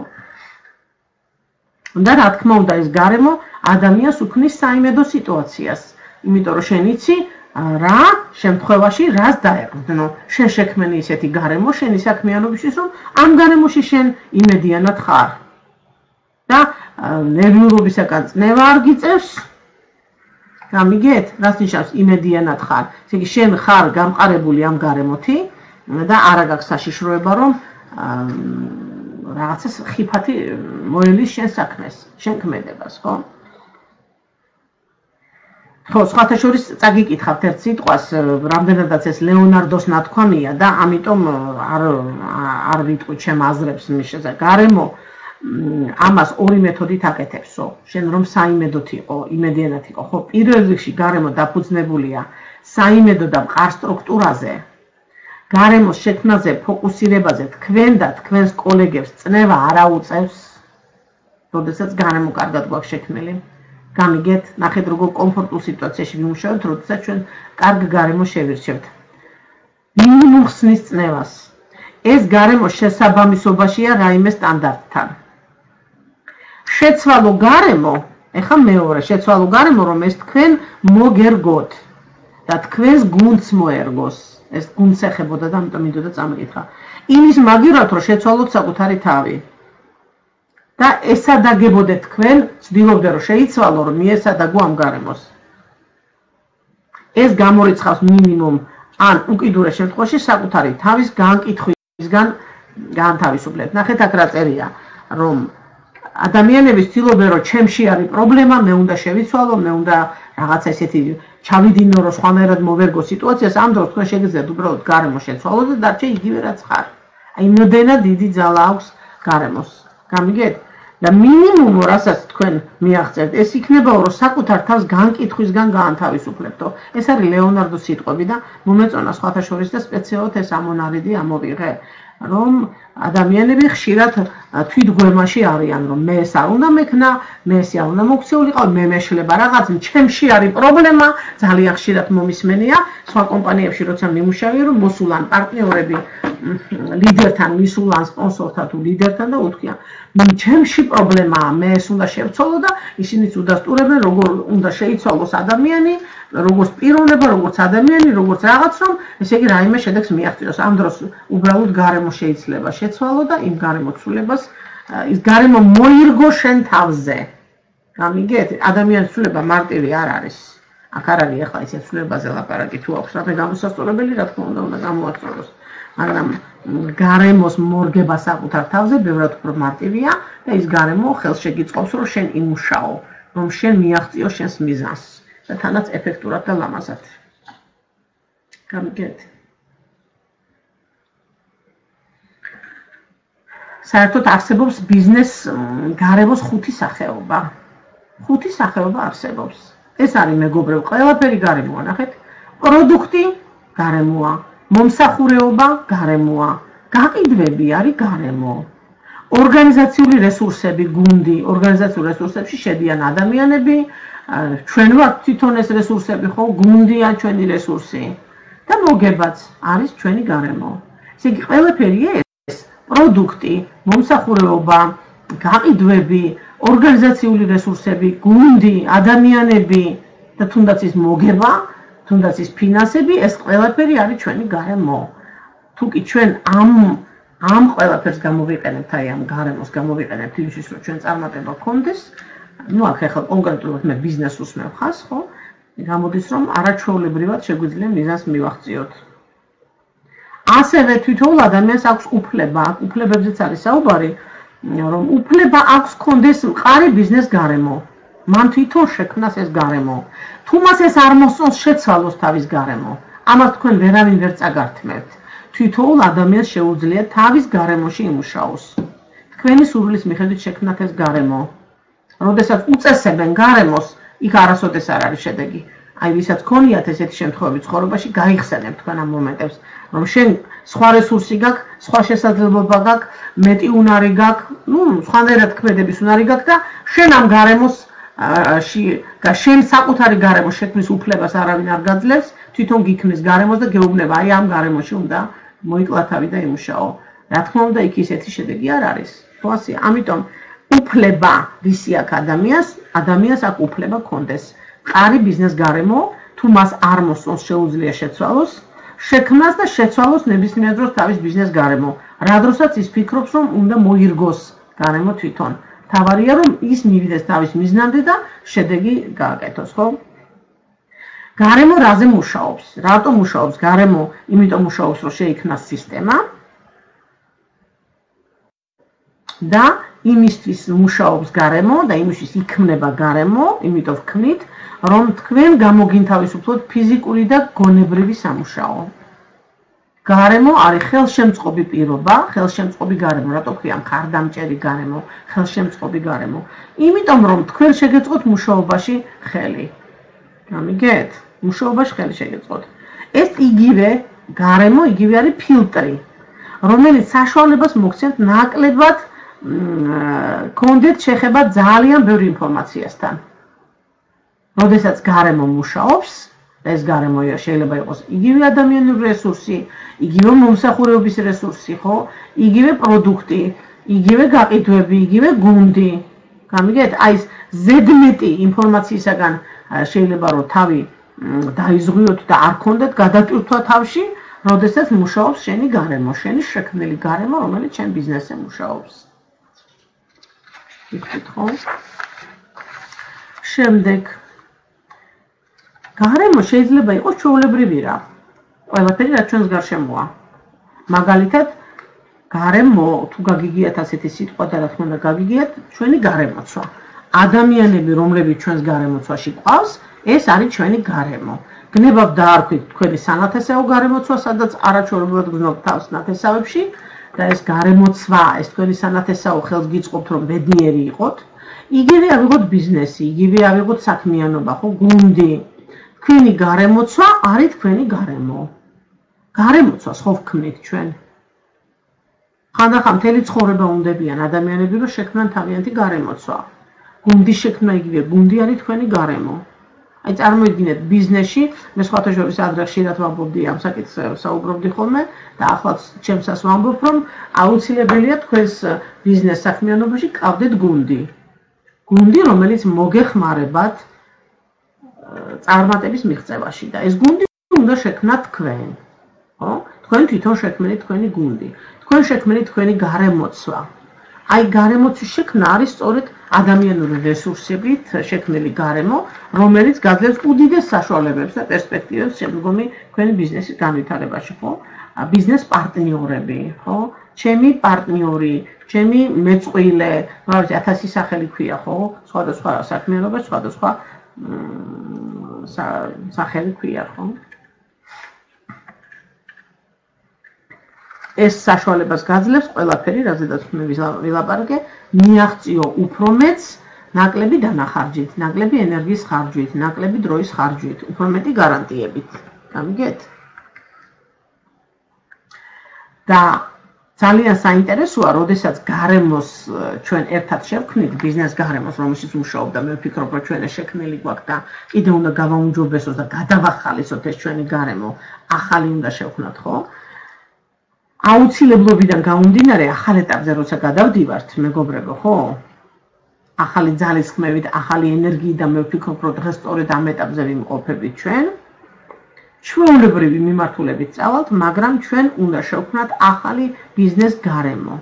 და რა თქმა უნდა ეს გარემო ადამიანს უქმნის საიმედო სიტუაციას, იმიტომ რომ შენ იცი რა შემთხვევაში რას დაეყრდნო, შენ შექმენი ისეთი გარემო შენი საქმიანობისთვის, რომ ამ გარემოში შენ იმედიანად ხარ. და ნერვიულობისაგან წნევა არ გიწევს, გამიგეთ? რას ნიშნავს იმედიანად ხარ? ესე იგი შენ ხარ გამყარებული ამ გარემოთი და არა გაქვს საშიშროება რომ რაღაცას ხიფათი მოელის შენ საქმეს, შენ ქმედებას, ხო? ხო, სხვათა შორის წაგიკითხავთ ერთ სიტყვას, რამდენადაც ეს ლეონარდოს ნათქვამია და ამიტომ არ ვიტყვი ჩემ აზრებს მის შესახებ. გარემო ამას ორი მეთოდით აკეთებსო. შენ რომ საიმედოთ იყო, იმედიანად იყო, ხო, პირველ რიგში გარემო დაფუძნებულია საიმედო და მყარ სტრუქტურაზე. გარემოს შექმნაზე, ფოკუსირებაზე თქვენ და თქვენს კოლეგებს წნევა არ აუწევს, როდესაც გარემო კარგად გვაქვს შექმნილი. გამიგეთ, ნახეთ როგორ კომფორტულ სიტუაციაში ვიმუშავებთ, როდესაც ჩვენ კარგ გარემოს შევირჩევთ. მინიმუმ ხსნის წნევას. ეს გარემო შესაბამისობაშია რაიმე სტანდარტთან. შეცვალო გარემო, ეხლა მეორე, შეცვალო გარემო, რომ ეს თქვენ მოგერგოთ და თქვენს გუნდს მოერგოს. ეს გუნდს ეხებოდა და ამიტომ მინდოდა წამიკითხა. იმის მაგივრად რომ შეცვალოთ საკუთარი თავი. და ესადაგებოდეთ თქვენ, ვცდილობდე რომ შეიცვალო, რომ მიესადაგო ამ გარემოს. ეს გამორიცხავს მინიმუმ ან უკიდურეს შემთხვევაში საკუთარი თავის განკითხვისგან განთავისუფლებთ. ნახეთ აქ რა წერია, რომ ადამიანები ვცდილობენ რომ ჩემში არის პრობლემა, მე უნდა შევიცვალო, მე უნდა რაღაცა ესეთი ჩავიდინო რომ სხვანაირად მოვერგო სიტუაციას, ამ დროს თქვენ შეგიძლიათ უბრალოდ გარემო შეცვალოთ და დარჩა იგივე რაც ხარ. აი იმდენად დიდი ძალა აქვს გარემოს. გამიგეთ? და მინიმუმ რასაც თქვენ მიაღწევთ, ეს იქნება რომ საკუთარ თავს განკითხვისგან გაანთავისუფლებთო. ეს არის ლეონარდოს სიტყვები და მომეწონა სხვათა შორის და სპეციალურად ეს ამონარიდი ამოვიღე, რომ ადამიანები ხშირად თვითგვემაში არიან, რომ მე ეს არ უნდა მექნა, მე ეს არ უნდა მოქცეულიყავ, მე მეშლება რაღაც, ჩემში არის პრობლემა, ძალიან ხშირად მომისმენია, სხვა კომპანიებში როცა მიმუშავე, რომ მოსულან პარტნიორები ლიდერთან, მისულან სპონსორთან თუ ლიდერთან და უთქვიან, ჩემში პრობლემაა, მე ეს უნდა შევცვალო და ისინიც უდასტურებენ, როგორ უნდა შეიცვალოს ადამიანი, როგორც პიროვნება, როგორც ადამიანი, როგორც რაღაც, რომ ესე იგი რაიმე შედეგს მიაღწიოს. ამ დროს უბრალოდ გარემო შეიძლება შეცვალო და იმ გარემოცულებას, ის გარემო მოირგო შენ თავზე. გამიგეთ? ადამიანის ცვლილება მარტივი არ არის. აქ არ არის ახლა ისე ცვლილებაზე ლაპარაკი, თუ აქვს რამე გამოსასწორებელი, რა თქმა უნდა გამოაწვევოს. მაგრამ გარემოს მორგება საკუთარ თავზე ბევრად უფრო მარტივია და ის გარემო ხელს შეგიწყობს, რომ შენ იმუშაო, რომ შენ მიაღწიო შენს მიზანს და თანაც ეფექტურად და ლამაზად. გამიგეთ? საერთოდ არსებობს ბიზნეს გარემოს ხუთი სახეობა. ხუთი სახეობა არსებობს. ეს არის მეგობრებო, ყველაფერი გარემოა, ნახეთ. პროდუქტი გარემოა, მომსახურეობა გარემოა, გაყიდვები არის გარემო. ორგანიზაციული რესურსები, გუნდი, ორგანიზაციული რესურსებში შედიან ადამიანები, ჩვენ ვართ თვითონ ეს რესურსები, ხო, გუნდია ჩვენი რესურსი და მოგებაც არის ჩვენი გარემო. ესე იგი ყველაფერი ეს პროდუქტი, მომსახურეობა, გაყიდვები, ორგანიზაციული რესურსები, გუნდი, ადამიანები და თუნდაც ის მოგება, თუნდაც ის ფინანსები, ეს ყველაფერი არის ჩვენი გარემო. თუკი ჩვენ ამ ყველაფერს გამოვიყენებთ, აი ამ გარემოს გამოვიყენებთ იმისთვის, რომ ჩვენ წარმატება გქონდეს, ну აქ ახლა კონკრეტულად მე ბიზნესს უსმევ ხას, ხო? გამოდის რომ არაჩვეულებრივად შეგვიძლია მიზანს მივახციოთ. ასევე თვითონ ადამიანს აქვს უფლება, უფლებებზეც არის საუბარი, რომ უფლება აქვს გქონდეს მყარი ბიზნეს გარემო. მან თვითონ შექმნას ეს გარემო. თუ მას ეს არ მოსწონს შეცვალოს თავის გარემო, ამას თქვენ ვერავინ ვერ წაგართმევთ. თვითონ ადამიანს შეუძლია თავის გარემოში იმუშაოს. თქვენი სურვილის მიხედვით შექმნათ ეს გარემო. როდესაც უწესებენ გარემოს, იქ არასოდეს არ არის შედეგი. აი ვისაც გქონიათ ესეთი შემთხვევები ცხოვრებაში, გაიხსენებთ თქვენ ამ მომენტებს, რომ შენ სხვა რესურსი გაქვს, სხვა შესაძლებლობა გაქვს, მეტი უნარი გაქვს, ну, სხვანაირად ქმედების უნარი გაქვს და შენ ამ გარემოს შენ საკუთარი გარემო შექმნის უფლებას არავინ არ გაძლევს, თვითონ გიქმნის გარემოს და გეუბნება, აი ამ გარემოში უნდა მოიკლა თავი და იმუშაო. რა თქმა უნდა, იქ ისეთი შედეგი არ არის. ხო ასე, ამიტომ უფლება რისი აქვს ადამიანს აქვს უფლება გქონდეს. მყარი ბიზნეს გარემო, თუ მას არ მოსწონს შეუძლია შეცვალოს, შექმნას და შეცვალოს ნებისმიერ დროს თავის ბიზნეს გარემო. რა დროსაც ის ფიქრობს, რომ უნდა მოირგოს გარემო თვითონ. თავარია რომ ის მივიდეს თავის მიზნამდე და შედეგი გააკეთოს, ხო? გარემო რაზე მუშაობს? რატო მუშაობს გარემო? იმიტომ მუშაობს, რომ შეიქმნა სისტემა და იმისთვის მუშაობს გარემო და იმისთვის იქმნება გარემო, იმიტომ ვქმნით, რომ თქვენ გამოგინთავისუფლოთ ფიზიკური და გონებრივი სამუშაო. გარემო არის ხელშემწყობი პირობა, ხელშემწყობი გარემო, რატო ქვია მხარდამჭერი გარემო, ხელშემწყობი გარემო? იმიტომ რომ თქვენ შეგეწყოთ მუშაობაში ხელი. გამიგეთ? მუშაობაში ხელი შეგეწყოთ. ეს იგივე გარემო, იგივე არის ფილტრი, რომელიც საშუალებას მოგცემთ ნაკლებად გქონდეთ შეხება ძალიან ბევრი ინფორმაციასთან. როდესაც გარემო მუშაობს, ეს გარემო შეიძლება იყოს იგივე ადამიანური რესურსი, იგივე მომსახურების რესურსი, ხო? იგივე პროდუქტი, იგივე გაყიდვები, იგივე გუნდი. გამიგეთ? აი ეს ზედმეტი ინფორმაციისაგან შეიძლება რომ თავი დაიზღვიოთ და არ გქონდეთ გადატვირთვა თავში, როდესაც მუშაობს შენი გარემო, შენი შექმნილი გარემო, რომელიც შენ ბიზნესზე მუშაობს. იგივით ხო? შემდეგ გარემო შეიძლება იყოს ჩვეულებრივი რა. ყველაფერი რაც ჩვენს გარშემოა. მაგალითად, გარემო თუ გაგიგიათ ასეთი სიტყვა და რა თქმა უნდა გაგიგიათ, ჩვენი გარემოცვა. ადამიანები, რომლებიც ჩვენს გარემოცვაში ყავს, ეს არის ჩვენი გარემო. გნებავ დაარქვით თქვენი სანათესაო გარემოცვა, სადაც არაჩვეულებრივად გრძნობთ თავს ნათესავებში და ეს გარემოცვა, ეს თქვენი სანათესაო ხელს გიწყობთ, რომ ბედნიერი იყოთ. იგივე ავიღოთ ბიზნესი, იგივე ავიღოთ საქმიანობა, ხო, გუნდი. თქვენი გარემოცვა არის თქვენი გარემო. გარემოცვას ხო ვქმნით ჩვენ? ხანდახან მთელი ცხოვრება უნდებიან ადამიანები, რომ შექმნან თავიანთი გარემოცვა. გუნდის შექმნა იგივე, გუნდი არის თქვენი გარემო. აი წარმოიდგინეთ ბიზნესში, მე სხვათა შორის ადრე ხშირად ვამბობდი ამ საკითხს საუბრობდი ხოლმე და ახლა ჩემსაც ვამბობ, რომ აუცილებელია თქვენს ბიზნეს საქმიანობაში გყავდეთ გუნდი. გუნდი, რომელიც მოგეხმარებათ წარმატების მიღწევაში და ეს გუნდი უნდა შექმნათ თქვენ. ხო? თქვენ თვითონ შექმნით თქვენი გუნდი. თქვენ შექმნით თქვენი გარემოცვა. აი გარემოცვის შექმნა არის სწორედ ადამიანური რესურსებით შექმნილი გარემო, რომელიც გაძლევს უდიდეს საშუალებებს და პერსპექტივებს შემდგომი თქვენი ბიზნესის განვითარებაში, ხო? ბიზნეს პარტნიორები, ხო? ჩემი პარტნიორი, ჩემი მეწყვილე, რაღაც 1000 სახელი ქვია, ხო? სხვადასხვა საქმიანობაში, სხვადასხვა სახელი ქვია, ხო? ეს საშუალებას გაძლევს ყველაფერი, რაზედაც მე ვილაპარაკე, მიაღწიო უფრო მეც ნაკლები დანახარჯით, ნაკლები ენერგიის ხარჯვით, ნაკლები დროის ხარჯვით, უფრო მეტი გარანტიებით. გამიგეთ? და ძალიან საინტერესოა, როდესაც გარემოს ჩვენ ერთად შევქმნით, ბიზნეს გარემოს, რომელშიც მუშაობ და მე ვფიქრობ, რომ ჩვენ შექმნილი გვაქვს და კიდევ უნდა გავაუმჯობესოთ და გადავახალისოთ ეს ჩვენი გარემო, ახალი უნდა შევქმნათ, ხო? აუცილებლობიდან გამომდინარე ახალ ეტაპზე როცა გადავდივართ, მეგობრებო, ხო? ახალი ძალისხმევით, ახალი ენერგიით და მე ვფიქრობ, რომ დღეს სწორედ ამ ეტაპზე ვიმყოფებით ჩვენ. ჩვეულებრივი მიმართულებით წავალთ, მაგრამ ჩვენ უნდა შევქმნათ ახალი ბიზნეს გარემო,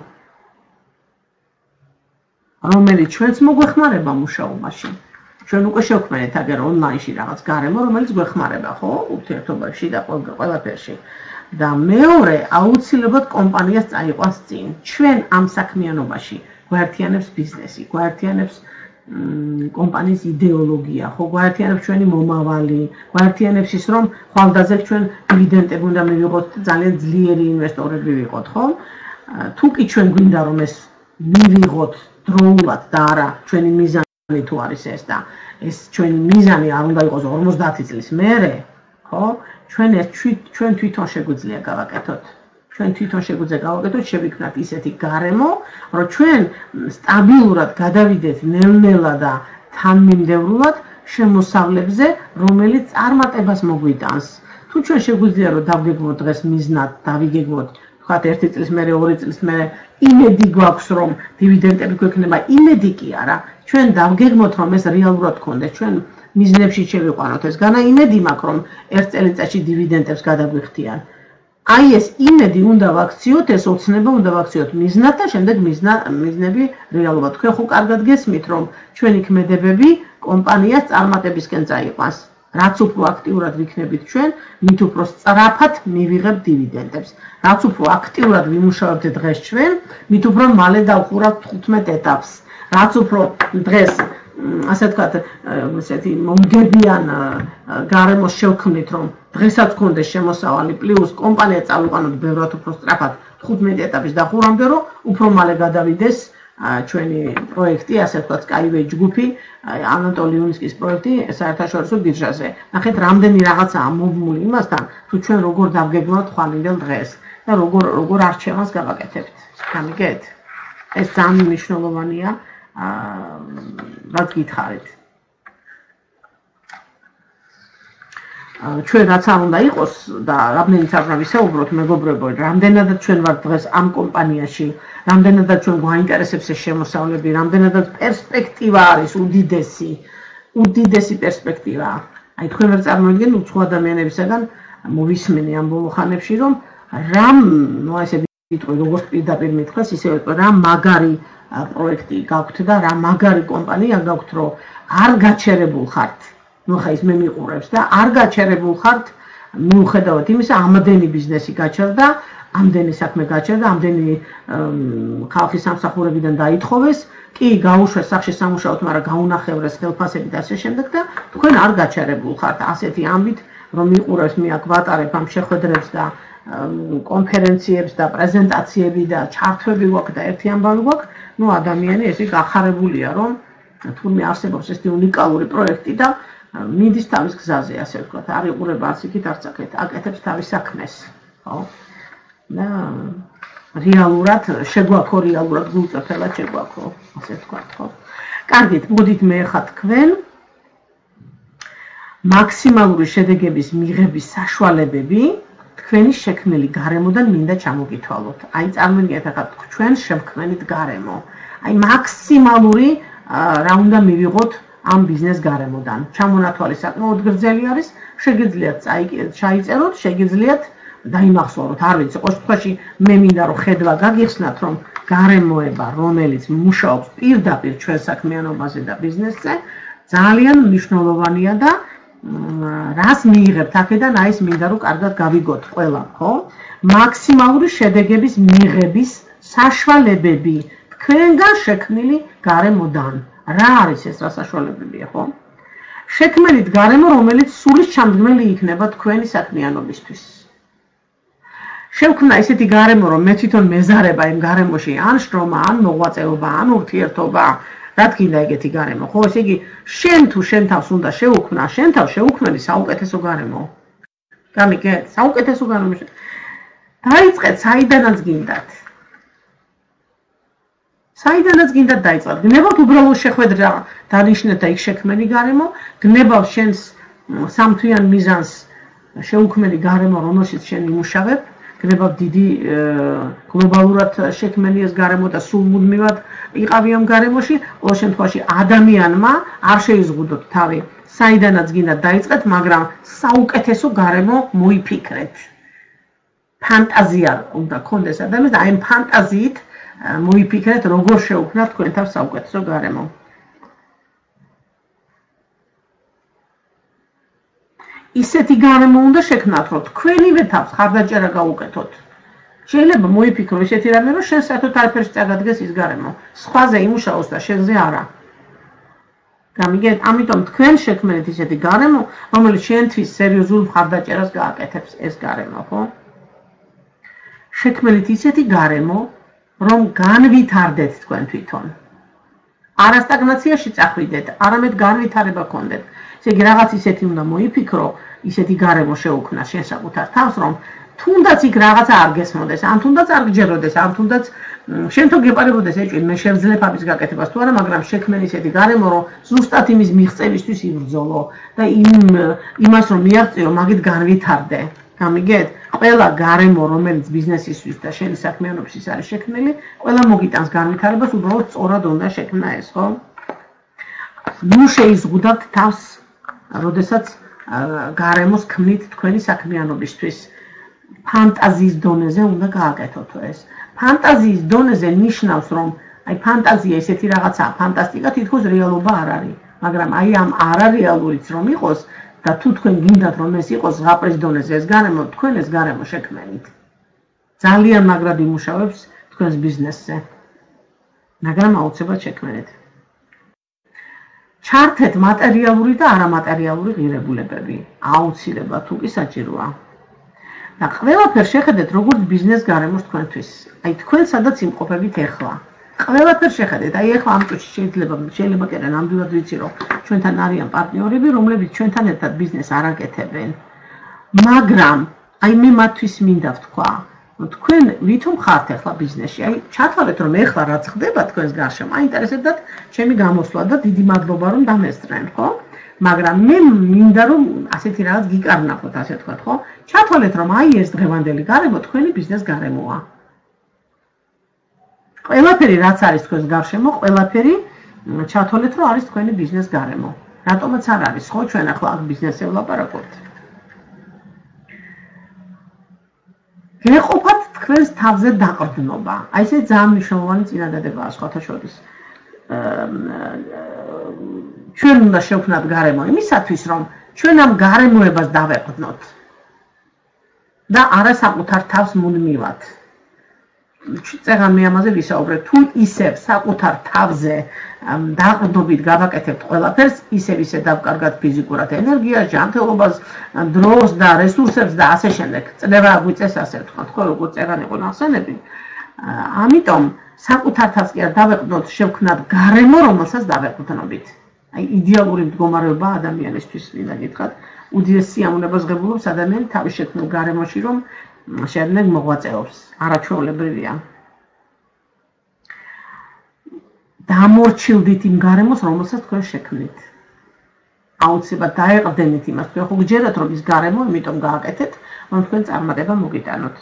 რომელიც ჩვენს მოგვეხმარება მუშაობაში. ჩვენ უკვე შევქმნით აგერ ონლაინში რაღაც გარემო, რომელიც გვეხმარება, ხო? ურთიერთობაში და ყველაფერში. და მეორე აუცილებლად კომპანიას წაიყვანს წინ. ჩვენ ამ საქმიანობაში გვაერთიანებს ბიზნესი, გვაერთიანებს კომპანიის იდეოლოგია, ხო, გვაერთიანებს ჩვენი მომავალი, გვაერთიანებს ის, რომ ხვალდაზე ჩვენ დივიდენდები უნდა მივიღოთ და ძალიან ძლიერი ინვესტორები ვიყოთ, ხო? თუ კი ჩვენ გვინდა რომ ეს მივიღოთ დროულად და არა ჩვენი მიზანი თუ არის ეს და ეს ჩვენი მიზანი არ უნდა იყოს 50 წლის მერე, ხო? ჩვენ თვითონ შეგვიძლია გავაკეთოთ. ჩვენ თვითონ შეგვიძლია გავაკეთოთ, შევიქმნათ ისეთი გარემო, რომ ჩვენ სტაბილურად გადავიდეთ ნელ-ნელა და თანმიმდევრულად შემოსავლებზე, რომელიც წარმატებას მოგვიტანს. თუ ჩვენ შეგვიძლია რომ დავგეგმოთ დღეს მიზნად, დავიგეგმოთ, თქვათ 1 წლის მერე, 2 წლის მერე, იმედი გვაქვს რომ დივიდენდები გვექნება, იმედი კი არა, ჩვენ დავგეგმოთ რომ ეს რეალურად გქონდეს, ჩვენ მიზნებში შევიყვანოთ ეს. განა იმედი მაქვს რომ 1 წელიწადში დივიდენდებს გადაგვიხდიან. აი ეს იმედი უნდა ვაქციოთ, ეს ოცნება უნდა ვაქციოთ მიზნად და შემდეგ მიზნები რეალურად. თქვენ ხო კარგად გესმით რომ ჩვენი ქმედებები კომპანიას წარმატებისკენ წაიყვანს. რაც უფრო აქტიურად ვიქნებით ჩვენ, მით უფრო სწრაფად მივიღებთ დივიდენდებს. რაც უფრო აქტიურად ვიმუშავებთ დღეს ჩვენ, მით უფრო მალე დავხურავთ 15 ეტაპს. რაც უფრო დღეს ასე ვთქვათ, ესეთი მომგებიან გარემოს შევქმნით, რომ დღესაც გქონდეს შემოსავალი პლუს კომპანია წავიყვანოთ ბევრად უფრო სწრაფად 15 ეტაპის დახურამდე, რომ უფრო მალე გადავიდეს ჩვენი პროექტი, ასე ვთქვათ, Skyway ჯგუფი, ანატოლი იუნსკის პროექტი საერთაშორისო ბირჟაზე. ნახეთ, რამდენი რაღაცაა მობმული იმასთან, თუ ჩვენ როგორ დავგეგმავთ ხვალინდელ დღეს და როგორ არჩევანს გავაკეთებთ. გამიგეთ? ეს ძალიან მნიშვნელოვანია, რაც გითხარით. ჩვენ რაც არ უნდა იყოს და რამდენიც არ უნდა ვისაუბროთ, მეგობრებო, რამდენადაც ჩვენ ვართ დღეს ამ კომპანიაში, რამდენადაც ჩვენ გვაინტერესებს ეს შემოსავლები, რამდენადაც პერსპექტივა არის უდიდესი პერსპექტივა. აი თქვენ ვერ წარმოიდგენთ უცხო ადამიანებისგან მოვისმენი ამ ბოლო ხანებში, რომ რა ესე ვიტყვი, როგორც პირდაპირ მითხრას, ისე რა მაგარი პროექტი გაქვთ და რა მაგარი კომპანია გაქვთ, რომ არ გაჩერებულ ხართ. ნუ ხა ის მე მიყურებს და არ გაჩერებულ ხართ, მიუხედავად იმისა, ამდენი ბიზნესი გაჩერდა, ამდენი საქმე გაჩერდა, ამდენი ხალხი სამსახურებიდან დაითხოვეს, კი გაუშვეს სახში სამუშაოდ, მაგრამ გაუნახევრეს ხელფასები და ასე შემდეგ და თქვენ არ გაჩერებულ ხართ. ასეთი ამბით, რომ მიყურებს, მე აქ ვატარებ ამ შეხვედრებს და კონფერენციებს და პრეზენტაციები და ჩართვები გვაქვს და ერთი ამბავი გვაქვს, ნუ ადამიანი ესე გახარებულია, რომ თურმე არსებობს ეს უნიკალური პროექტი და მიდის თავის გზაზე, ასე ვთქვათ, არ იყურება არც იქით, არც აქეთ, აკეთებს თავის საქმეს, ხო? და რეალურად შეგვაქვს, გულწრფელად შეგვაქვს, ასე ვთქვათ, ხო? კარგით, მოდით მე ხა თქვენ მაქსიმალური შედეგების მიღების საშუალებები თქვენი შექმნილი გარემოდან მინდა ჩამოგითვალოთ. აი წარმოგიდგენთ ახლა ჩვენ შევქმნით გარემო. აი მაქსიმალური რა უნდა მივიღოთ ამ ბიზნეს გარემოდან. ჩამონათვალი საკმაოდ გრძელი არის, შეგიძლიათ ჩაიწეროთ, შეგიძლიათ დაიმახსოვროთ. არ ვიცი, ყოველ შემთხვევაში მე მინდა რომ ხედვა გაგიხსნათ, რომ გარემოება, რომელიც მუშაობს პირდაპირ ჩვენ საქმიანობაზე და ბიზნესზე, ძალიან მნიშვნელოვანია და რას მიიღებთ აქედან, აი ეს მინდა რომ კარგად გავიგოთ ყველა, ხო? მაქსიმალური შედეგების მიღების საშუალებები თქვენგან შექმნილი გარემოდან. რა არის ეს რა საშუალებებია, ხო? შექმნით გარემო, რომელიც სულის ჩამდგმელი იქნება თქვენი საქმიანობისთვის. შევქმნა ისეთი გარემო, რომ მე თვითონ მეზარება იმ გარემოში, ან შრომა, ან მოღვაწეობა, ან ურთიერთობა, რა თქინდა ეგეთი გარემო, ხო? ესე იგი, შენ თუ შენ თავს უნდა შეუქმნა, შენ თავს შეუქმნელი საუკეთესო გარემო. გამიგეთ? საუკეთესო გარემო. დაიწყეთ საიდანაც გინდათ. საიდანაც გინდათ დაიწყოთ. გნებავთ უბრალოდ შეხვედრა დანიშნეთ და იქ შექმნილი გარემო, გნებავთ შენს სამთვიან მიზანს შეუქმნელი გარემო, რომელშიც შენ იმუშავებ, გნებავთ დიდი გლობალურად შექმნილი ეს გარემო და სულ მუდმივად იყავი ამ გარემოში, ყოველ შემთხვევაში ადამიანმა არ შეიზღუდოთ თავი. საიდანაც გინდათ დაიწყეთ, მაგრამ საუკეთესო გარემო მოიფიქრეთ. ფანტაზია უნდა გქონდეს ადამიანს, აი ამ ფანტაზიით მოიფიქრეთ, როგორ შეუქმნათ თქვენ თავს საუკეთესო გარემო. ისეთი გარემო უნდა შექმნათ, რომ თქვენივე თავს ხარდაჭერა გაუკეთოთ. შეიძლება მოიფიქრო ისეთი რამე, რომ შენ საერთოდ არაფერს წაგადგეს ის გარემო. სხვაზე იმუშაოს და შენზე არა. გამიგეთ? ამიტომ თქვენ შექმნით ისეთი გარემო, რომელიც შენთვის სერიოზულ ხარდაჭერას გააკეთებს ეს გარემო, ხო? შექმნით ისეთი გარემო, რომ განვითარდეთ თქვენ თვითონ. არა სტაგნაციაში წახვიდეთ, არამედ განვითარება გქონდეთ. ესე იგი რაღაც ისეთი უნდა მოიფიქრო, ისეთი გარემო შეუქმნა შენ საკუთარ თავს, რომ თუნდაც იქ რაღაცა არ გესმოდეს, ან თუნდაც არ გჯეროდეს, ან თუნდაც შენ თუ გეპარებოდეს ეჭვი, მე შევძლებ ამის გაკეთებას თუ არა, მაგრამ შექმნილი ისეთი გარემო, რომ ზუსტად იმის მიღწევისთვის იბრძოლო და იმას რომ მიაღწიო, მაგით განვითარდე. გამიგეთ? ყველა გარემო, რომელიც ბიზნესისთვის და შენი საქმიანობისთვის არის შექმნილი, ყველა მოგიტანს განვითარებას, უბრალოდ სწორად უნდა შექმნა ეს, ხო? ნუ შეიზღუდავთ თავს, როდესაც გარემოს ქმნით თქვენი საქმიანობისთვის. ფანტაზიის დონეზე უნდა გააკეთოთ ეს. ფანტაზიის დონეზე ნიშნავს, რომ აი ფანტაზია ესეთი რაღაცაა, ფანტასტიკა თითქოს რეალობა არ არის, მაგრამ აი ამ არარეალურიც რომ იყოს, და თუ თქვენ გინდათ რომ ეს იყოს ზღაპრის დონეზე ეს გარემო, თქვენ ეს გარემო შექმნით. ძალიან მაგრად იმუშავებს თქვენს ბიზნესზე. მაგრამ აუცილებლად შექმნით. ჩართეთ მატერიალური და არამატერიალური ღირებულებები. აუცილებლად თუ კი საჭიროა. და ყველაფერს შეხედეთ როგორც ბიზნეს გარემოს თქვენთვის. აი თქვენ სადაც იმყოფებით ახლა. ყველაფერს შეხედეთ. აი ახლა ამ წუთში შეიძლება კიდე ნამდვილად ვიცი რომ ჩვენთან არიან პარტნიორები, რომლებიც ჩვენთან ერთად ბიზნეს არ აკეთებენ. მაგრამ აი მე მათთვის მინდა ვთქვა, თქვენ ვითომ ხართ ახლა ბიზნესში? აი ჩათვალეთ რომ ახლა რაც ხდება თქვენს გარშემო, აინტერესებდათ ჩემი გამოსვლა და დიდი მადლობა რომ დამესწრენ, ხო? მაგრამ მე მინდა რომ ასეთი რაღაც გიკარნახოთ, ასე ვთქვათ, ხო? ჩათვალეთ რომ აი ეს დღევანდელი გარემო თქვენი ბიზნეს გარემოა. ყველაფერი რაც არის თქვენს გარშემო, ყველაფერი ჩათვალეთ რომ არის თქვენი ბიზნეს გარემო. რატომაც არ არის, ხო? ჩვენ ახლა აქ ბიზნესზე ვლაპარაკობთ. გეყოფათ თქვენს თავზე დაყრდნობა. აი ეს ძალიან მნიშვნელოვანი წინადადებაა სხვათა შორის. ჩვენ უნდა შევქმნათ გარემო იმისათვის, რომ ჩვენ ამ გარემოებას დავეყრდნოთ და არა საკუთარ თავს მუდმივად. წეგან მე ამაზე ვისაუბრებ, თუ ისევ საკუთარ თავზე დაყრდნობით გავაკეთებთ ყველაფერს, ისე დავკარგათ ფიზიკურად ენერგიას, ჯანმრთელობას, დროს და რესურსებს და ასე შემდეგ. წდება გვიწეს ასე ვთქვათ, ხო, როგორც წეგან იყო ნახსენები. ამიტომ საკუთარ თავს კი არ დავეყრდნოთ, შევქმნათ გარემო, რომელსაც დავეყრდნობით. აი იდეალური მდგომარეობა ადამიანისთვის მინდა გითხრათ, უდიდეს სიამოვნებას ღებულობს ადამიანი თავის შექმნილ გარემოში, რომ შემდეგ მოღვაწეობს, არაჩვეულებრივია. დამორჩილდით იმ გარემოს, რომელსაც თქვენ შექმნით. აუცილებლად დაეყრდენით იმას, თქვენ ხო გჯერათ რომ ის გარემო, იმიტომ გააკეთეთ, რომ თქვენ წარმატება მოგიტანოთ.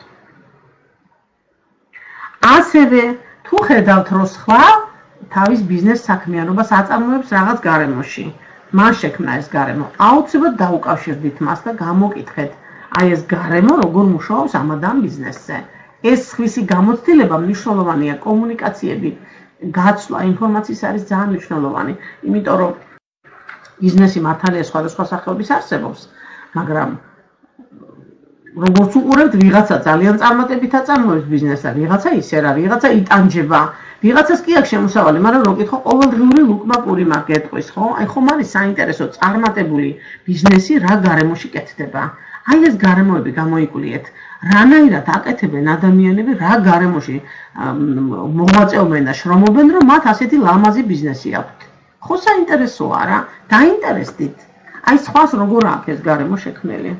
ასევე თუ ხედავთ რომ სხვა თავის ბიზნეს საქმიანობას აწარმოებს რაღაც გარემოში, მან შექმნა ეს გარემო, აუცილებლად დაუკავშირდით მას და გამოკითხეთ, აი ეს გარემო როგორ მუშაობს ამადამ ბიზნესზე. ეს სხვისი გამოცდილება მნიშვნელოვანია, კომუნიკაციები, გაცვლა ინფორმაციის არის ძალიან მნიშვნელოვანი, იმიტომ რომ ბიზნესი მართალია სხვადასხვა სახეობის არსებობს, მაგრამ როგორც უყურებთ, ვიღაცა ძალიან წარმატებით აწარმოებს ბიზნესს, ვიღაცა ისე რა, ვიღაცა იტანჯება, ვიღაცას კი აქვს შემოსავალი, მაგრამ რო კითხო ყოველდღიური ლუკმაპური მაგ გეტყვის, ხო? აი ხომ არის საინტერესო წარმატებული ბიზნესი რა გარემოში კეთდება. აი ეს გარემოები გამოიკულიეთ. რანაირად აკეთებენ ადამიანები რა გარემოში მოღვაწეობენ და შრომობენ, რომ მათ ასეთი ლამაზი ბიზნესი აქვთ. ხო საინტერესოა რა, დაინტერესდით. აი სხვას როგორ აქვს ეს გარემო შექმნილი.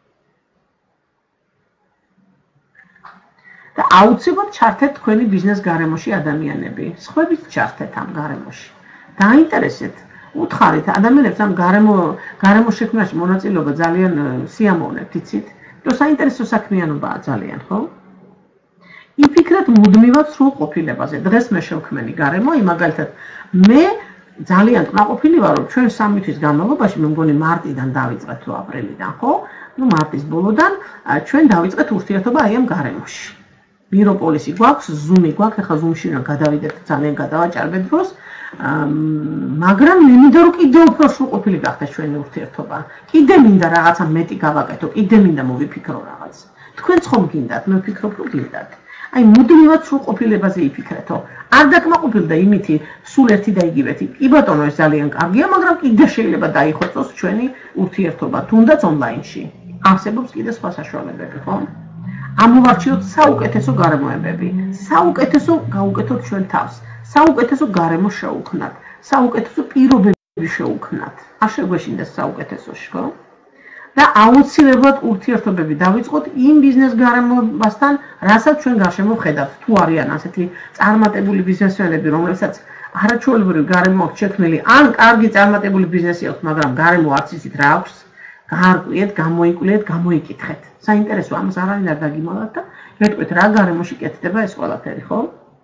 და აუცილებლად ჩართეთ თქვენი ბიზნეს გარემოში ადამიანები. სხვებით ჩართეთ ამ გარემოში. დაინტერესეთ, უთხარით ადამიანებს ამ გარემო შექმნაში მონაწილეობა ძალიან სიამოვნებთ, იცით? რომ საინტერესო საქმიანობაა ძალიან, ხო? იფიქრეთ მუდმივად სრულ ყოფილებაზე. დღეს მე შევქმენი გარემო, მაგალითად, მე ძალიან კმაყოფილი ვარ, რომ ჩვენ 3 თვის განმავლობაში, მე მგონი მარტიდან დავიწყეთ თუ აპრილიდან, ხო? ნუ მარტის ბოლოდან ჩვენ დავიწყეთ ურთიერთობა აი ამ გარემოში. მიროპოლისი გვაქვს, ზუმი გვაქვს, ახლა ზუმში რა გადავიდეთ, ძალიან გადავაჭარბეთ დროს, მაგრამ მე მინდა რომ კიდევ უფრო სრულყოფილი გახდეს ჩვენი ურთიერთობა. კიდე მინდა რაღაცა მეტი გავაკეთო, კიდე მინდა მოვიფიქრო რაღაც. თქვენც ხომ გინდათ, მე ვფიქრობ რომ გინდათ. აი მუდმივად სრულყოფილებაზე იფიქრეთო. არ დაკმაყოფილდა იმითი სულ ერთი და იგივეთი. კი ბატონო, ეს ძალიან კარგია, მაგრამ კიდე შეიძლება დაიხოცოს ჩვენი ურთიერთობა, თუნდაც ონლაინში. არსებობს კიდე სხვა საშუალებები, ხო? ამოვარჩიოთ საუკეთესო გარემოებები. საუკეთესო გაუკეთოთ ჩვენ თავს. საუკეთესო გარემო შევუქმნათ. საუკეთესო პირობები შევუქმნათ. არ შეგვეშინდეს საუკეთესოში, ხო? და აუცილებლად ურთიერთობები დავიწყოთ იმ ბიზნეს გარემოსთან, რასაც ჩვენ გარშემო ხედავთ. თუ არიან ასეთი წარმატებული ბიზნესმენები, რომლებსაც არაჩვეულებრივი გარემო აქვს შექმნილი, ან კარგი წარმატებული ბიზნესი აქვს, მაგრამ გარემო არც იცით რა აქვს, გაარკვიეთ, გამოიკულიეთ, გამოიკითხეთ. საინტერესო ამას არავინ არ დაგიმალათ და გეტყვით რა გარემოში კეთდება ეს ყველაფერი, ხო?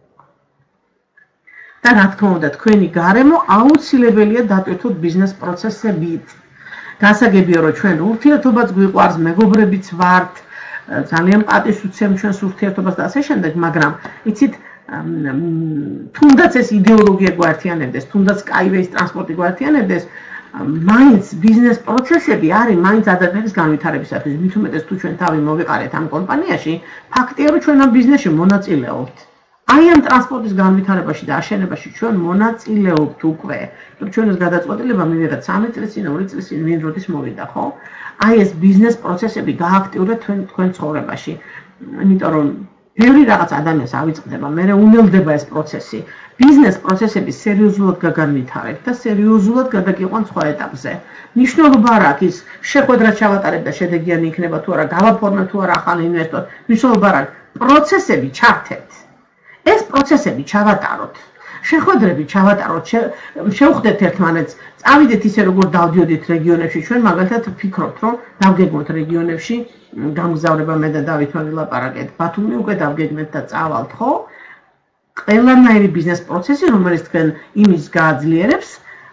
და რა თქმა უნდა, თქვენი გარემო აუცილებელია დატვირთოთ ბიზნეს პროცესებით. გასაგებია, რომ ჩვენ ურთიერთობაც გვიყვარს, მეგობრებიც ვართ, ძალიან პატივს ვცემ ჩვენს ურთიერთობას და ასე შემდეგ, მაგრამ იცით, თუნდაც ეს იდეოლოგია გვაერთიანებდეს, თუნდაც Skyways ტრანსპორტი გვაერთიანებდეს, მაინც ბიზნეს პროცესები არის მაინც ადამიანის განვითარებისათვის. მით უმეტეს თუ ჩვენ თავი მოვიყარეთ ამ კომპანიაში, ფაქტია რომ ჩვენ ამ ბიზნესში მონაწილეობთ. აი ამ ტრანსპორტის განვითარებაში და აშენებაში ჩვენ მონაწილეობთ უკვე. ჩვენ ეს გადაწყვეტილება მივიღეთ 3 წლის წინ, 2 წლის წინ, ვინ როდის მოვიდა, ხო? აი ეს ბიზნეს პროცესები გააქტიურეთ თქვენ ცხოვრებაში. იმიტომ რომ ბევრი რაღაც ადამიანს ავიწყდება, მე უნელდება ეს პროცესი. ბიზნეს პროცესები სერიოზულად გაგანვითარებთ და სერიოზულად გადაგიყვანთ სხვა ეტაპზე. მნიშვნელობა არ აქვს ის შეხვედრა ჩავატარებ და შედეგიანი იქნება თუ არა, გავაფორმებ თუ არა ახალი ინვესტორი. მნიშვნელობა არ აქვს. პროცესები ჩართეთ. ეს პროცესები ჩავატაროთ. შეხვედრები ჩავატაროთ, შევხვდეთ ერთმანეთს, წავიდეთ ისე როგორ დავდიოდით რეგიონებში, ჩვენ მაგალითად ვფიქრობთ, რომ დავგეგმოთ რეგიონებში გამგზავრება მე და დავით მოგილაპარაკეთ. ბათუმი უკვე დავგეგმეთ და წავალთ, ხო? ყველანაირი ბიზნეს პროცესი, რომელიც თქვენ იმის გააძლიერებს,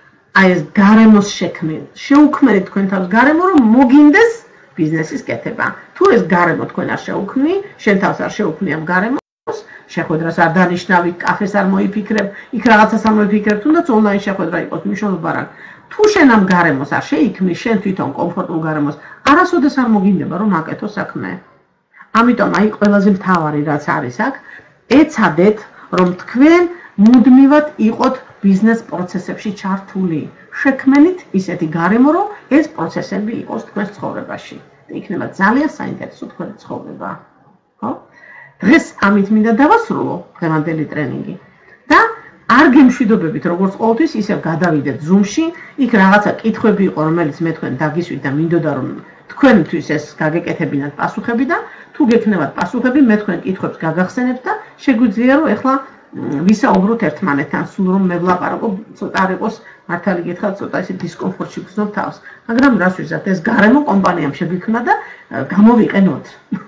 აი ეს გარემოს შექმნა. შეუქმნით თქვენ თავს გარემო, რომ მოგინდეს ბიზნესის კეთება. თუ ეს გარემო თქვენ არ შეუქმნი, შენ თავს არ შეუქმნი ამ გარემოს, შეხვედრას არ დანიშნავი, კაფეს არ მოიფიქრებ, იქ რაღაცას არ მოიფიქრებ, თუნდაც ონლაინ შეხვედრა იყოს, მნიშვნელობა არ აქვს. თუ შენ ამ გარემოს არ შეიქმნი, შენ თვითონ კომფორტულ გარემოს, არასოდეს არ მოგინდება რომ აკეთო საქმე. ამიტომ აი ყველაზე მთავარი რაც არის აქ, ეცადეთ რომ თქვენ მუდმივად იყოთ ბიზნეს პროცესებში ჩართული. შექმნით ისეთი გარემო, რომ ეს პროცესები იყოს თქვენს ცხოვრებაში. იქნება ძალიან საინტერესო თქვენი ცხოვრება. ხო? დღეს ამით მინდა დავასრულო დღევანდელი ტრენინგი. და არ გემშვიდობებით, როგორც ყოველთვის, ისევ გადავიდეთ Zoom-ში, იქ რაღაცა კითხვები იყო, რომელიც მე თქვენ დაგისვით და მინდოდა რომ თქვენთვის ეს გაგეკეთებინათ პასუხები და თუ გექნებათ პასუხები, მე თქვენ კითხვებს გაგახსენებთ და შეგვიძლია რომ ეხლა ვისაუბროთ ერთმანეთთან, სულ რომ მე ვლაპარაკო, ცოტა არ იყოს მართალი გითხრათ, ცოტა ისე დისკომფორტში გრძნობ თავს. მაგრამ რას ვიზარდ, ეს გარემო კომპანიამ შეგვიქმნა და გამოვიყენოთ.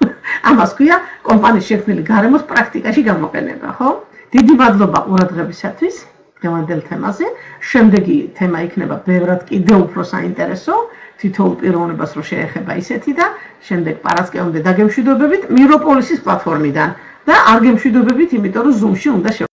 ამას ქვია კომპანიის შექმნილი გარემოს პრაქტიკაში გამოყენება, ხო? დიდი მადლობა ყურადღებისათვის დღევანდელ თემაზე. შემდეგი თემა იქნება ბევრად კიდევ უფრო საინტერესო, თითოეულ პიროვნებას რო შეეხება ისეთი და შემდეგ პარასკევამდე დაგემშვიდობებით მიროპოლისის პლატფორმიდან და არ გემშვიდობებით, იმიტომ რომ Zoom-ში უნდა